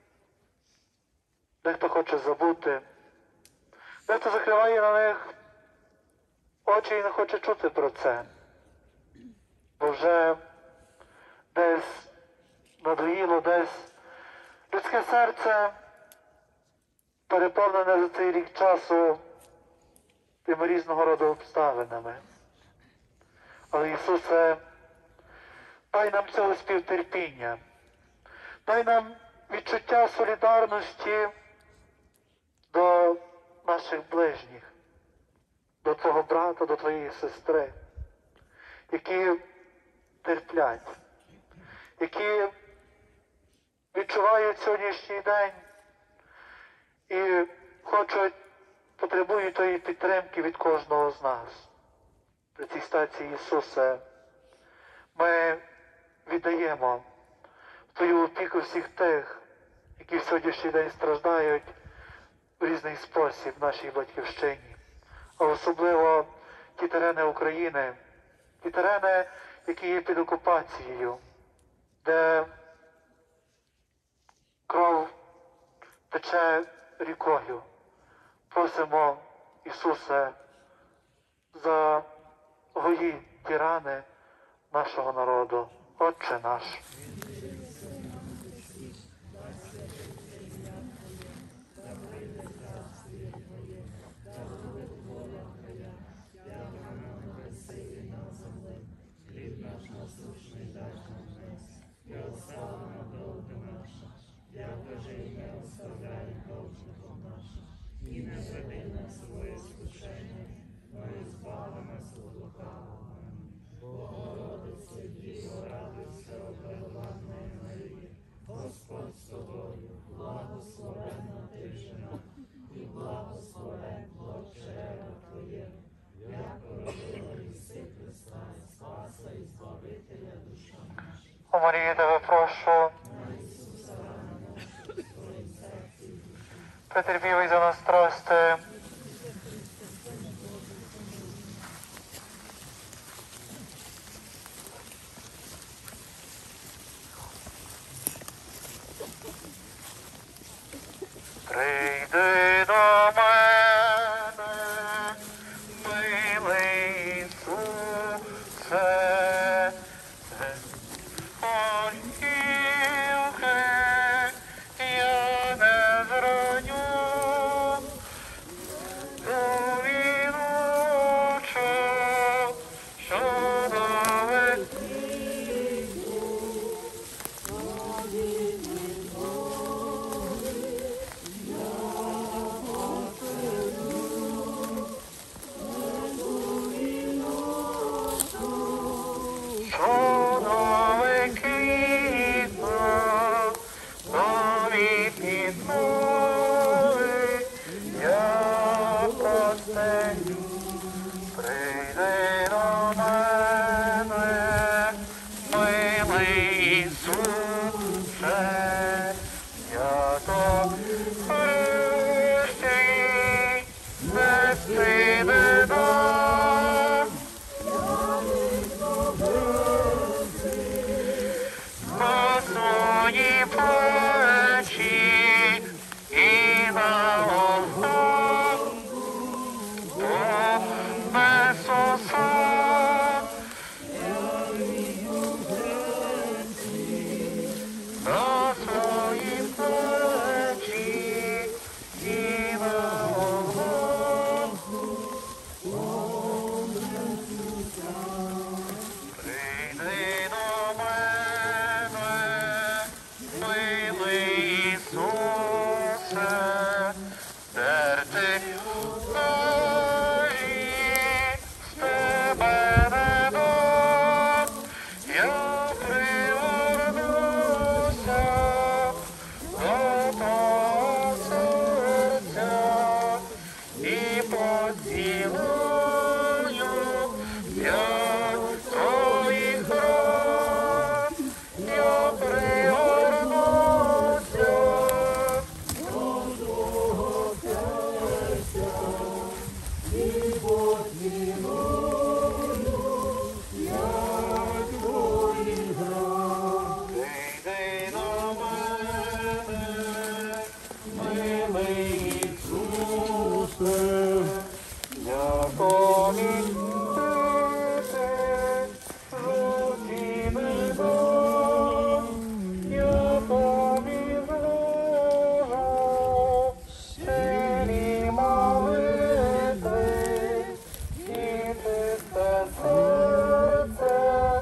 дехто хоче забути, дехто закриває на них очі і не хоче чути про це. Бо вже десь надоїло, десь людське серце переповнене за цей рік часу тими різного роду обставинами. Але, Ісусе, дай нам цього співтерпіння, дай нам відчуття солідарності до наших ближніх, до Твого брата, до Твоєї сестри, які терплять, які відчувають сьогоднішній день і потребують тої підтримки від кожного з нас. При цій стації, Ісусе, ми віддаємо в Твою опіку всіх тих, які в сьогоднішній день страждають в різний спосіб в нашій батьківщині, а особливо ті терени України, ті терени, які є під окупацією, де кров тече рікою. Просимо, Ісусе, загої ті рани нашого народу. Отче наш. О Марія, тебе прошу, претерпівай за нас страсти, прийди до мене, милий Ісусе, я не зраню, віночок, що прийди до мене, милий Ісусе, я то хрещений, нести не дам. На свої плечі і на цілую я твоїх ран, я пригорнуся до твого серця і поцілую я твоїх ран. Прийди на мене, милий Ісусе, яко відкрити жовті небо, яко відлежав щирі молитви і чисте серце.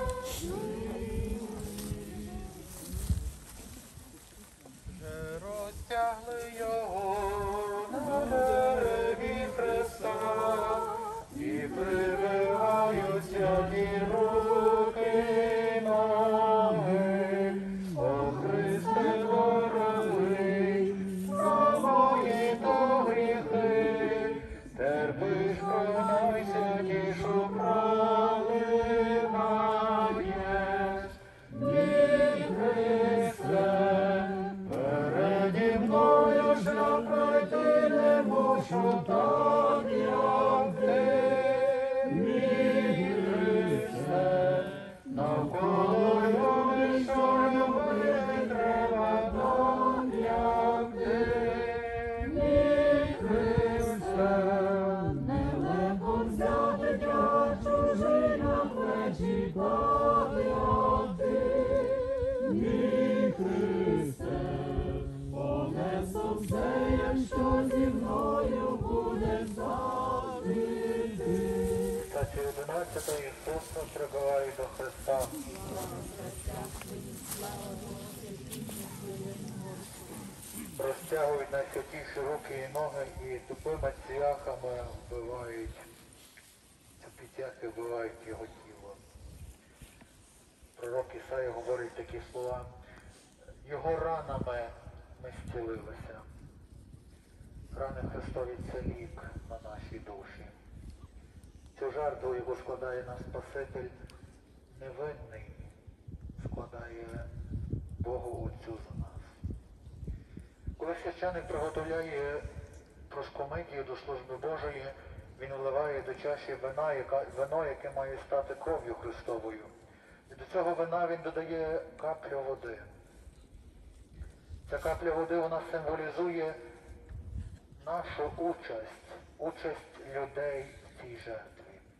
Вже розтягли його на дереві Христа, і прибиваються ті руки й ноги. О Христе дорогий, за мої то гріхи, терпиш про найсвятішу проливаєш. Ні, Христе, переді мною шлях пройти не можу так, як ти. Ні, Христе, навколо люди, що любити треба так, як ти. Ні, Христе, нелегко взяти тя чужий на плечі так, як ти. Ні, Христе, понесу все, якщо зі мною буде завжди ти. Стаття 11 Ісуса прибувають до Христа. Розтягують найсвятіші руки і ноги і тупими цвяхами вбивають. Ці цвяхи вбивають його тіло. Пророк Ісая говорить такі слова: його ранами ми зцілилися. Рани Христові – це лік на нашій душі. Цю жертву його складає наш Спаситель невинний, складає Богу Отцю за нас. Коли священик приготовляє проскомидію до служби Божої, він вливає до чаші вино, яке має стати кров'ю Христовою. І до цього вина він додає каплю води. Ця капля води, вона символізує нашу участь людей в цій жертві.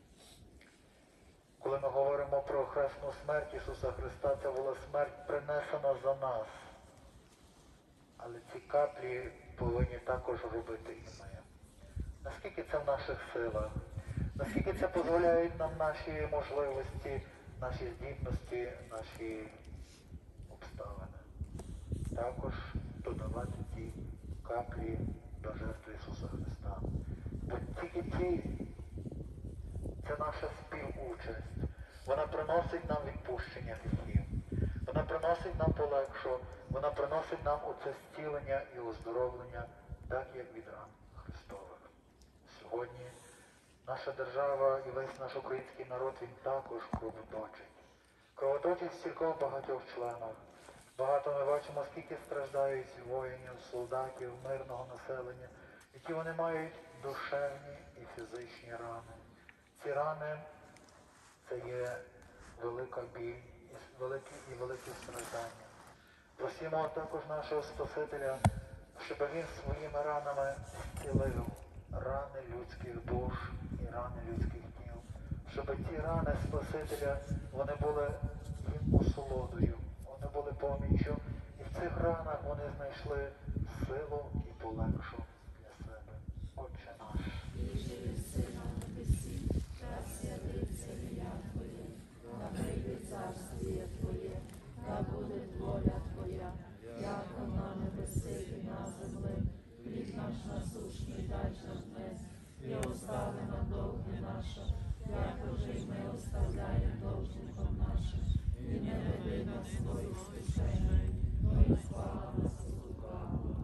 Коли ми говоримо про хресну смерть Ісуса Христа, це була смерть принесена за нас. Але ці каплі повинні також робити і ми. Наскільки це в наших силах, наскільки це дозволяють нам наші можливості, наші здібності, наші обставини. Також додавати ті каплі до жертви Ісуса Христа. Бо тільки це наша співучасть. Вона приносить нам відпущення гріхів. Вона приносить нам полегшу. Вона приносить нам оце зцілення і оздоровлення, так як від ран Христових. Сьогодні наша держава і весь наш український народ, він також кровоточить. Кровоточить в стількох багатьох членах. Багато ми бачимо, скільки страждають воїнів, солдатів, мирного населення, які вони мають душевні і фізичні рани. Ці рани – це є велика біль і великі страждання. Просимо також нашого Спасителя, щоб він своїми ранами зцілив рани людських душ і рани людських тіл. Щоб ці рани Спасителя, вони були їм осолодою, вони були поміччю, і в цих ранах вони знайшли силу і полегшу для себе. Отче наш. Царствіє Твоє, да буде воля Твоя, яко на небеси і на землі. Хліб наш насущний дай нам днес, і остави нам довги наші, як уже й ми оставляємо довжникам нашим. І не веди нас в свої спішення, но й слава нас лукавого.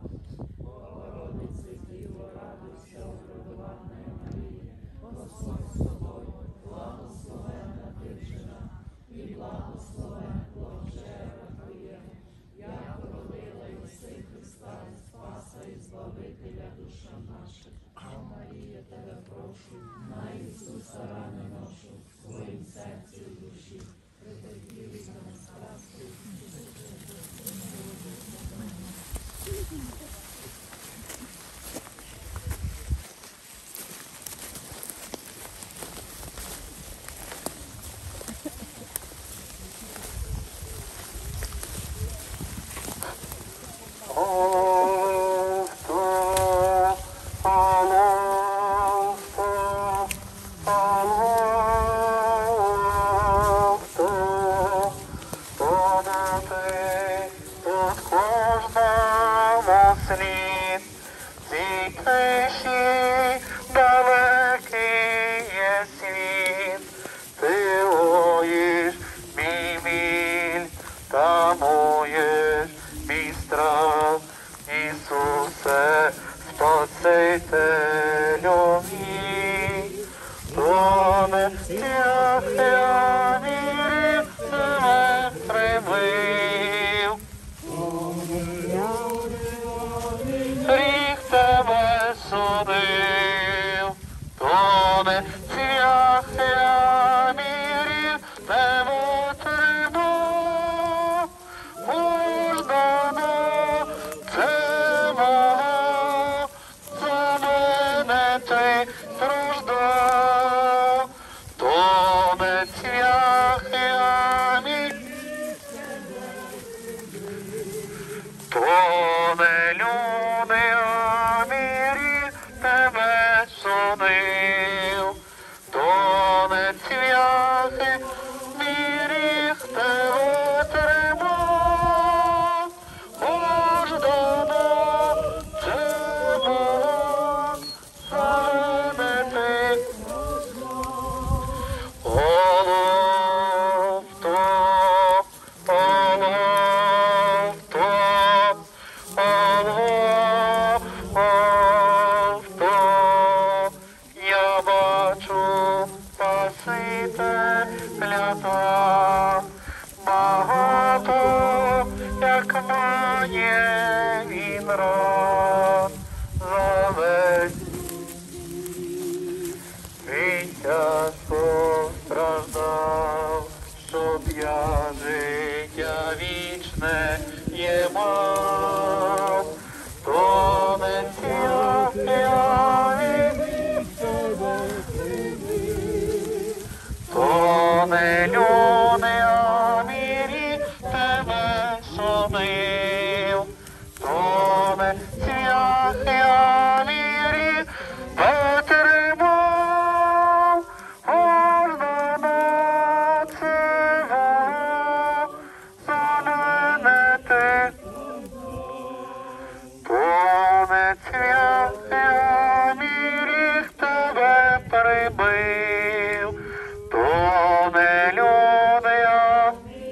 Спасителя душа наша, а Марія тебе прошу, на Ісуса рани ношу, в своїм серці в душі, притопі від нас страсти. Тамуєш мій страх, Ісусе, Спасителю мій, то не я вірив, тебе прибив. Гріх тебе судив, то не я вірив, тебе тримав. Бождано, це мого, за мене ти страждав, то не цвях я мій, то не люди, а мірі тебе судив, то не цвяхи, міріх тебе тримав, Бождано, це мого, за мене ти Оловто, Оловто, Оловто, я бачу Спасителя там, багато, як має він ран, за весь він тяжко страждав, щоб я життя вічне є мав, то не я то не люди, а мірі тебе судив, то не я мірі потримав, Бождано, це воно, за мене ти, то не я мірі тебе прибив, то не люди, а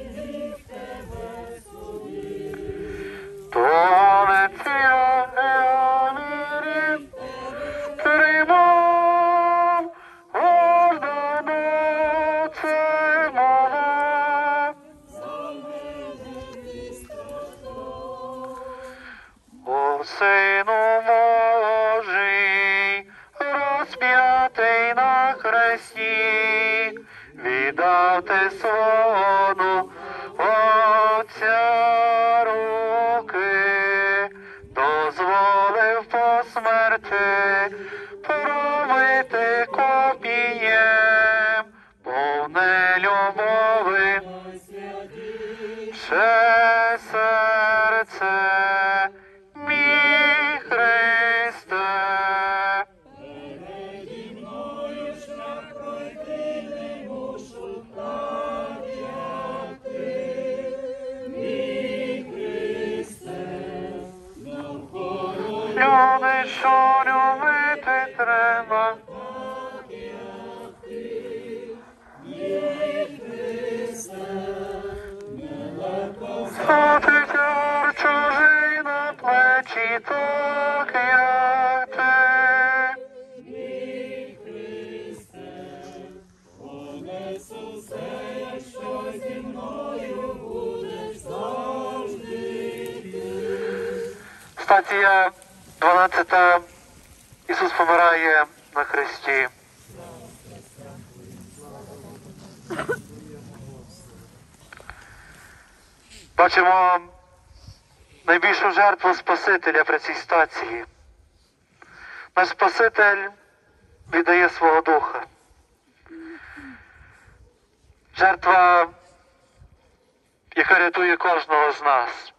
то не я мірі тримав, Бождано, це мого. О, Сину Божий, розп'ятий на хресті, віддав ти свого Отця руки, дозволив по смерти промити копієм повне любови, ще серце мій Христе. Люди, що любити треба, Стати тяр чужий на плечі, так як ти. Стаття 12. Ісус помирає на хресті. Бачимо найбільшу жертву Спасителя при цій стації. Наш Спаситель віддає свого Духа. Жертва, яка рятує кожного з нас.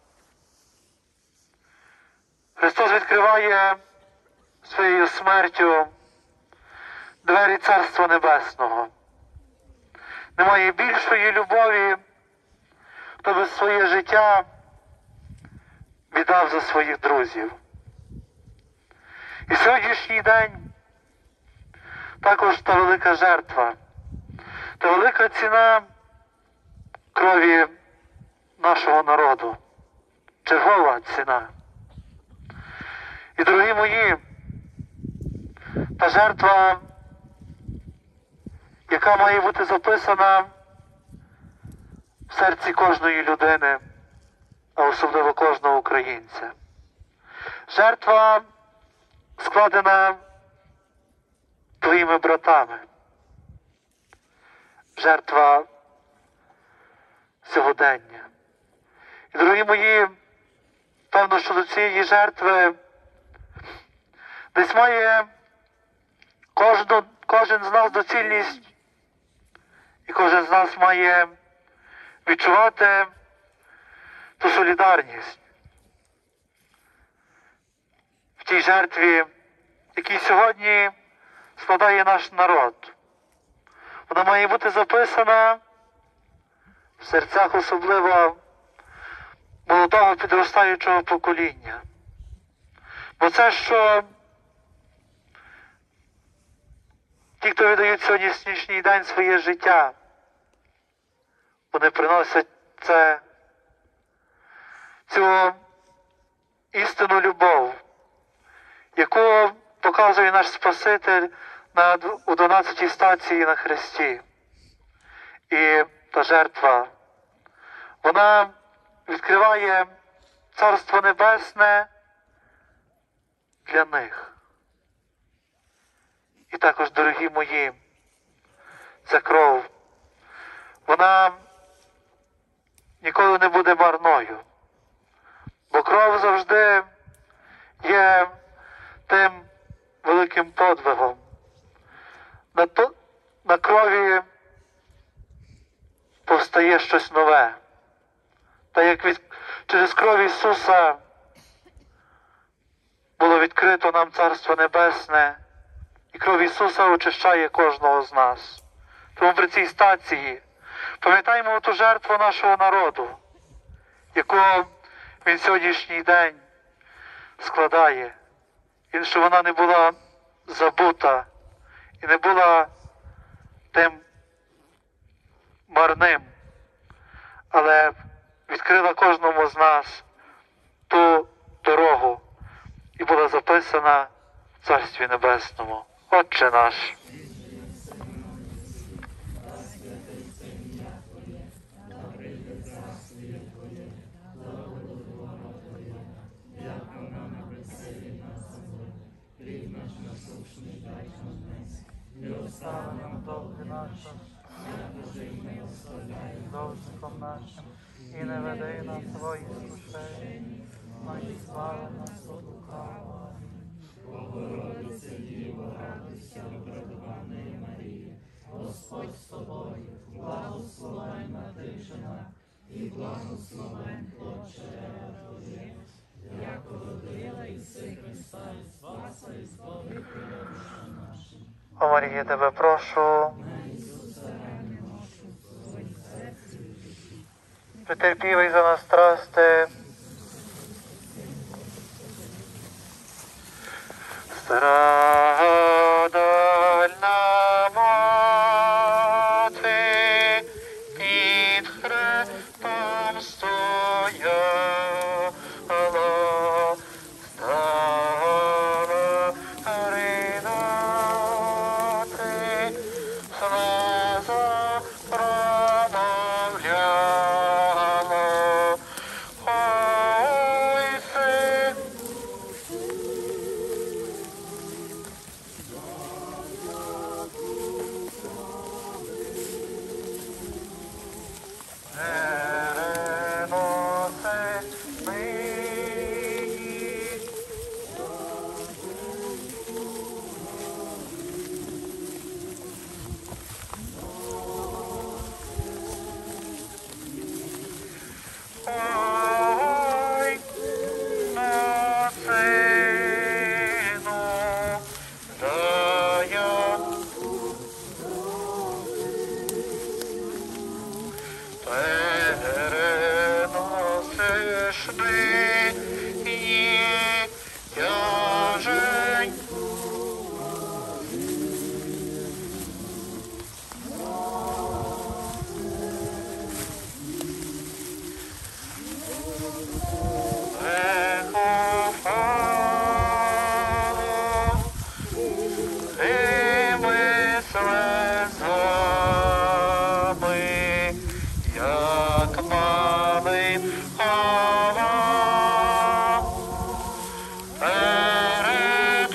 Христос відкриває своєю смертю двері Царства Небесного. Немає більшої любові, хто би своє життя віддав за своїх друзів. І сьогоднішній день також та велика жертва, та велика ціна крові нашого народу. Чергова ціна. І, дорогі мої, та жертва, яка має бути записана в серці кожної людини, а особливо кожного українця. Жертва складена твоїми братами. Жертва сьогодення. І, дорогі мої, певно, що до цієї жертви десь має кожен з нас доцільність, і кожен з нас має відчувати ту солідарність в тій жертві, якій сьогодні складає наш народ. Вона має бути записана в серцях особливо молодого підростаючого покоління. Бо це, що ті, хто віддають сьогоднішній день своє життя, вони приносять цю істинну любов, яку показує наш Спаситель у 12-й стації на хресті. І та жертва, вона відкриває Царство Небесне для них. І також, дорогі мої, ця кров, вона ніколи не буде марною. Бо кров завжди є тим великим подвигом. На крові повстає щось нове. Та як через кров Ісуса було відкрито нам Царство Небесне, і кров Ісуса очищає кожного з нас. Тому при цій стації пам'ятаємо ту жертву нашого народу, яку Він сьогоднішній день складає. І щоб вона не була забута і не була тим марним, але відкрила кожному з нас ту дорогу і була записана в Царстві Небесному. Отче наш. Остави нам долги наші, должником нашим, і не веди нас в свої скушення, но й слави нас від лукавого. Богородице Діво, радуйся, обрадована Марія, Господь з тобою, благословенна ти жена, і благословен плод чрева Твоє, яко родила Ісуса Христа, і Спаса, і Збавителя душа наша. О Марія, тебе прошу, претерпівай за нас страсти, страдальна мати, під хрестом стояла, стала ридати, слеза промовляла. Ой, син слезами, як малинкова, перед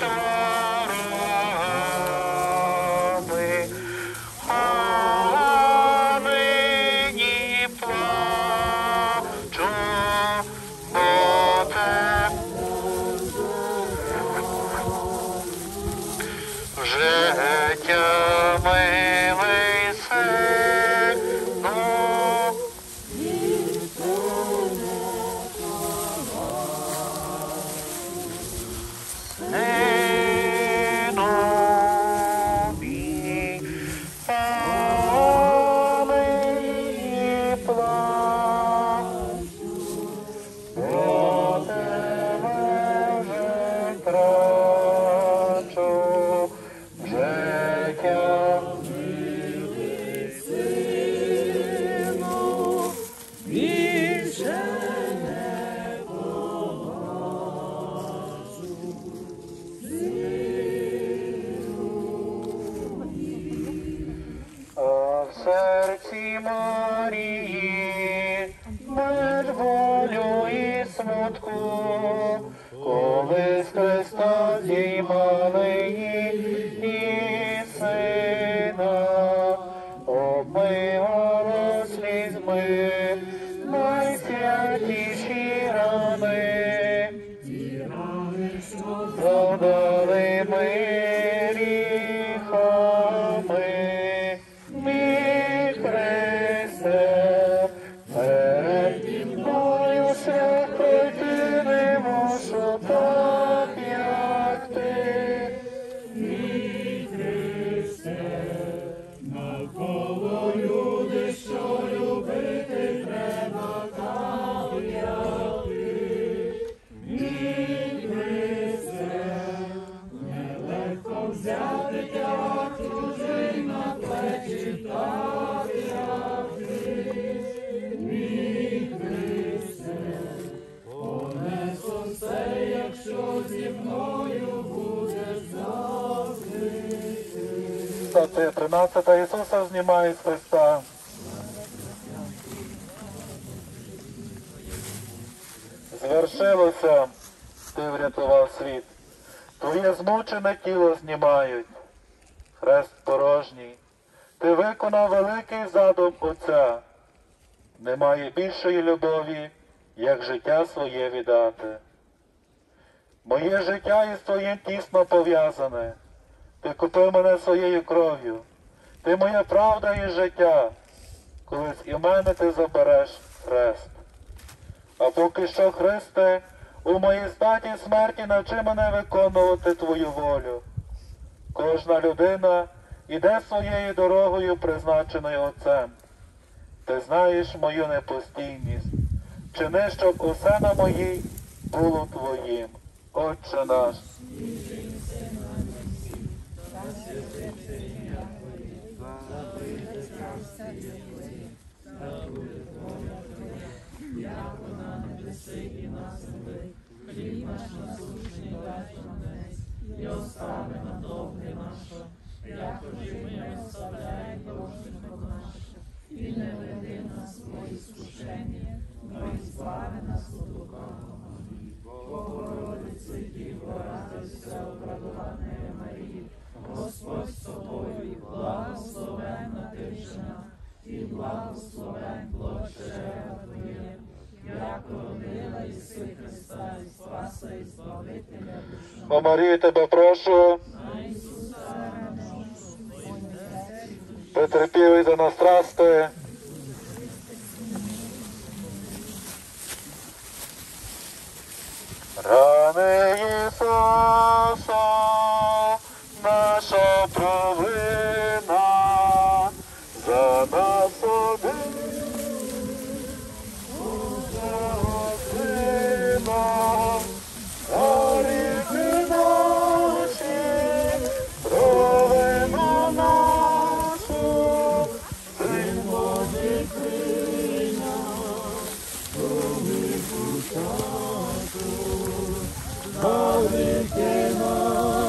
ворогами, а нині плачу, бо життя милий сину, сину мій, але плачу, бо тебе вже трачу. Життя а в серці Марії без болю і смутку, коли з Христа зіймали її сина, обмивала слізьми найсвятіші рани, завдали ми гріхами, мій Христе, перед мною святити не можу так, як ти. Навколо люди, що любити треба так, як ти. Мій Христе, нелегко взяти тягар чужий на плечі так, як ти. Мій Христе, понесу все, якщо зі мною будеш завжди. Стаття 13 Ісуса знімає з Христа. Звершилося, ти врятував світ. Твоє змучене тіло знімають. Хрест порожній. Ти виконав великий задум Отця. Немає більшої любові, як життя своє віддати. Моє життя із твоїм тісно пов'язане. Ти купив мене своєю кров'ю. Ти моя правда і життя. Колись і в мене ти забереш хрест. А поки що, Христе, у моїй статі смерті навчи мене виконувати твою волю. Кожна людина іде своєю дорогою, призначеною Отцем. Ти знаєш мою непостійність. Чини, щоб усе на моїй було твоїм. Отче наш. Господь з тобою, благословенна ти жена, і благословен плод чрева твоє, як родила Ісуса Христа, і Спаса, і Збавителя душу. О Марію, тебе прошу, потерпівий за нас страсти. Рани Ісуса, наша провина, за нас один, Божого Сина, за гріхи наші, провину нашу, Син Божий прийняв, велику чашу, за гріхи наші.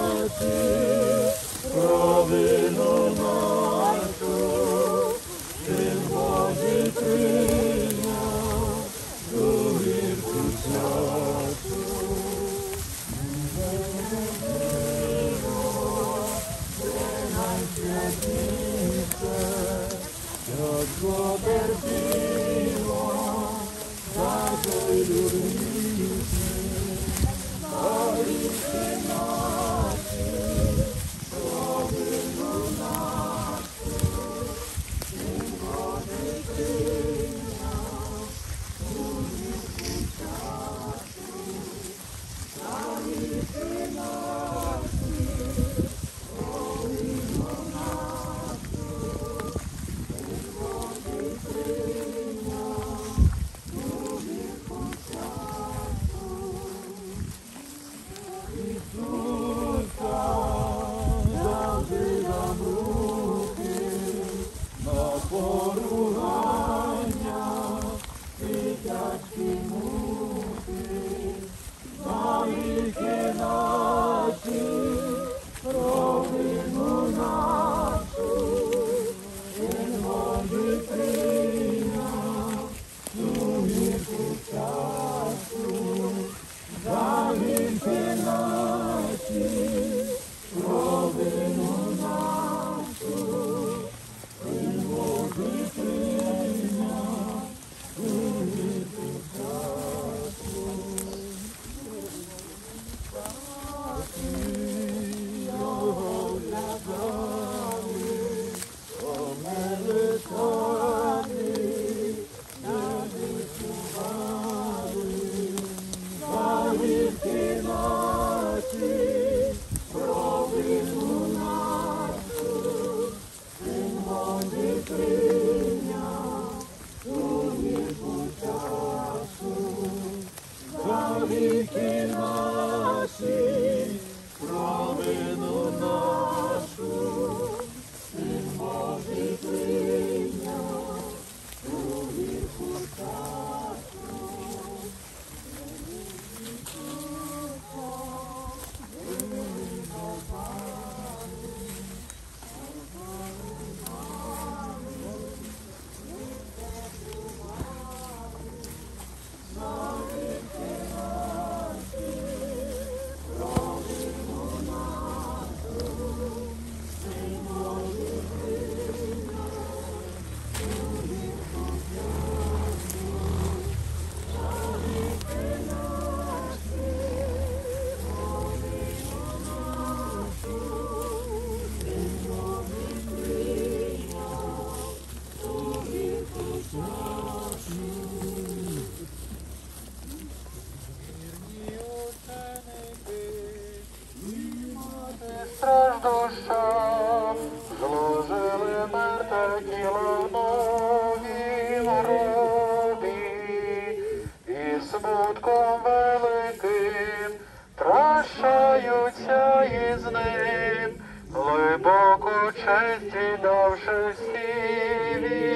душа, зложили мертве тіло в новім гробі, і смутком великим прощаються із ним, глибоку честь віддавши всі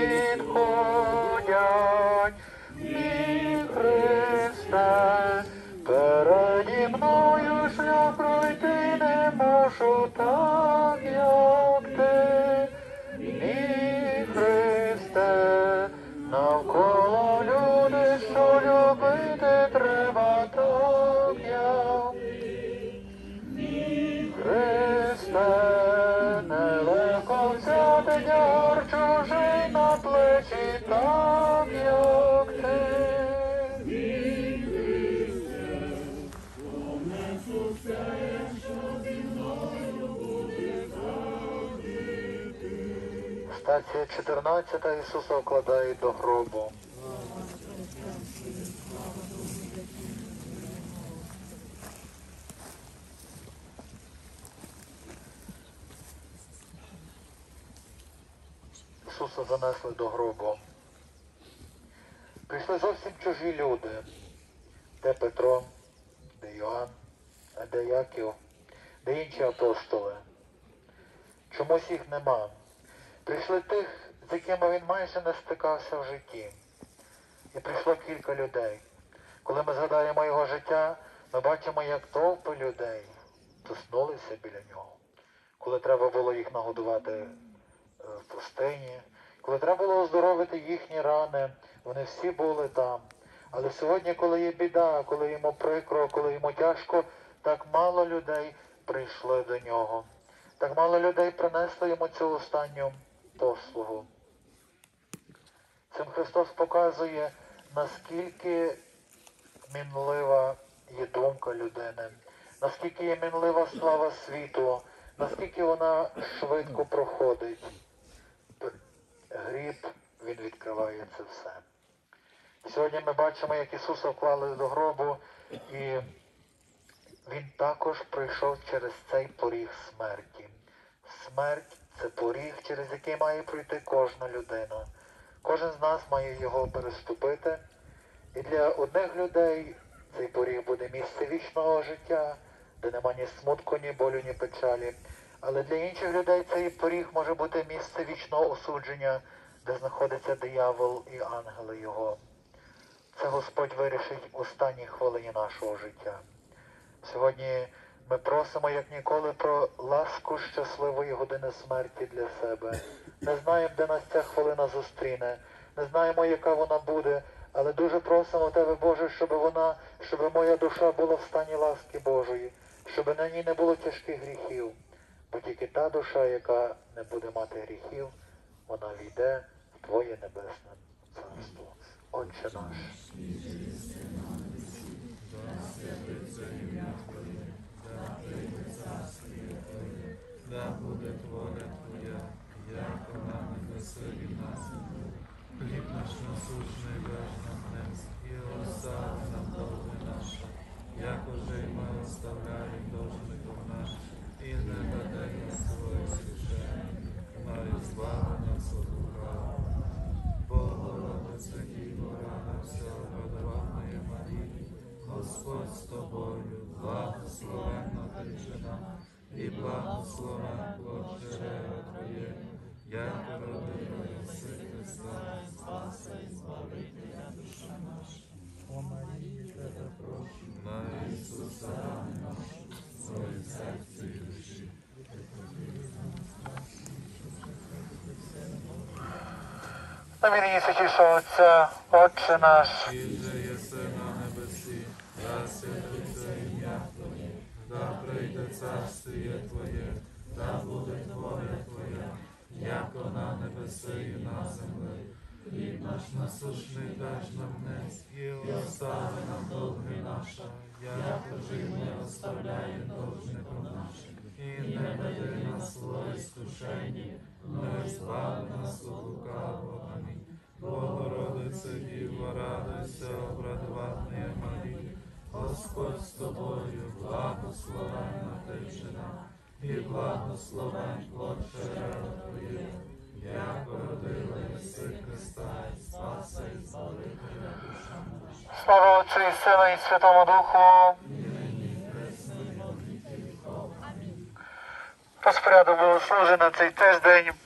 відходять. Мій Христе, переді мною шлях пройти не можу так, як ти. Мій Христе, навколо люди, що любити треба так, як ти. Христе, нелегко взяти тягар чужий на плечі так, як ти. Стація 14. Ісуса вкладають до гробу. Ісуса занесли до гробу. Прийшли зовсім чужі люди. Де Петро, де Йоанн, а де Яків, де інші апостоли. Чомусь їх нема. Прийшли тих, з якими він майже не стикався в житті. І прийшло кілька людей. Коли ми згадаємо його життя, ми бачимо, як толпи людей тиснулися біля нього. Коли треба було їх нагодувати в пустині, коли треба було оздоровити їхні рани, вони всі були там. Але сьогодні, коли є біда, коли йому прикро, коли йому тяжко, так мало людей прийшли до нього. Так мало людей принесли йому цю останню послугу. Цим Христос показує, наскільки мінлива є думка людини, наскільки є мінлива слава світу, наскільки вона швидко проходить. Гріб, він відкриває це все. Сьогодні ми бачимо, як Ісуса вклали до гробу, і Він також пройшов через цей поріг смерті. Смерть – це поріг, через який має пройти кожна людина. Кожен з нас має його переступити. І для одних людей цей поріг буде місце вічного життя, де нема ні смутку, ні болю, ні печалі. Але для інших людей цей поріг може бути місце вічного осудження, де знаходиться диявол і ангели його. Це Господь вирішить в останній хвилині нашого життя. Сьогодні ми просимо, як ніколи, про ласку щасливої години смерті для себе. Не знаємо, де нас ця хвилина зустріне, не знаємо, яка вона буде, але дуже просимо Тебе, Боже, щоб моя душа була в стані ласки Божої, щоб на ній не було тяжких гріхів. Бо тільки та душа, яка не буде мати гріхів, вона війде в Твоє небесне царство. Отче наш. Да буде воля Твоя, як на небеси і на землі. Хліб наш насущний даж нам днес, і остави нам долги наші, як уже й ми оставляємо должників наших, і не веди нас своє искушення, но избави нас от лукавого. Богородице, Діво, радуйся, обрадованная Марія, Господь з тобою, благословенна ти жена, і благословен плод чрева Твоє, як родила єси Христа, Спаса і Збавителя душа наша. О Марії, тебе прошу, на Ісуса рани наші, своє серце і душі. На ім'я Святішого Отця, Отче наш. І же єси на небесі, да святиться ім'я Твоє, да прийде царствіє Твоє, да буде воля Твоя, як на небеси і на землі. Хліб наш насущний даж нам днес, і остави нам долги наші, як уже й ми оставляємо должникам нашим. І не веди нас в іскушення, но збави нас від лукавого. Амінь. Богородице, Діво, радуйся, обрадованная Марія, Господь з тобою, благословенна ти жена, і благословен плод чрева Твоє, як породила єси Христа, і Спаса, і Збавителя душа наша. Слава Отцю і Сину і Святому Духу. Господь благословив на цей теж день.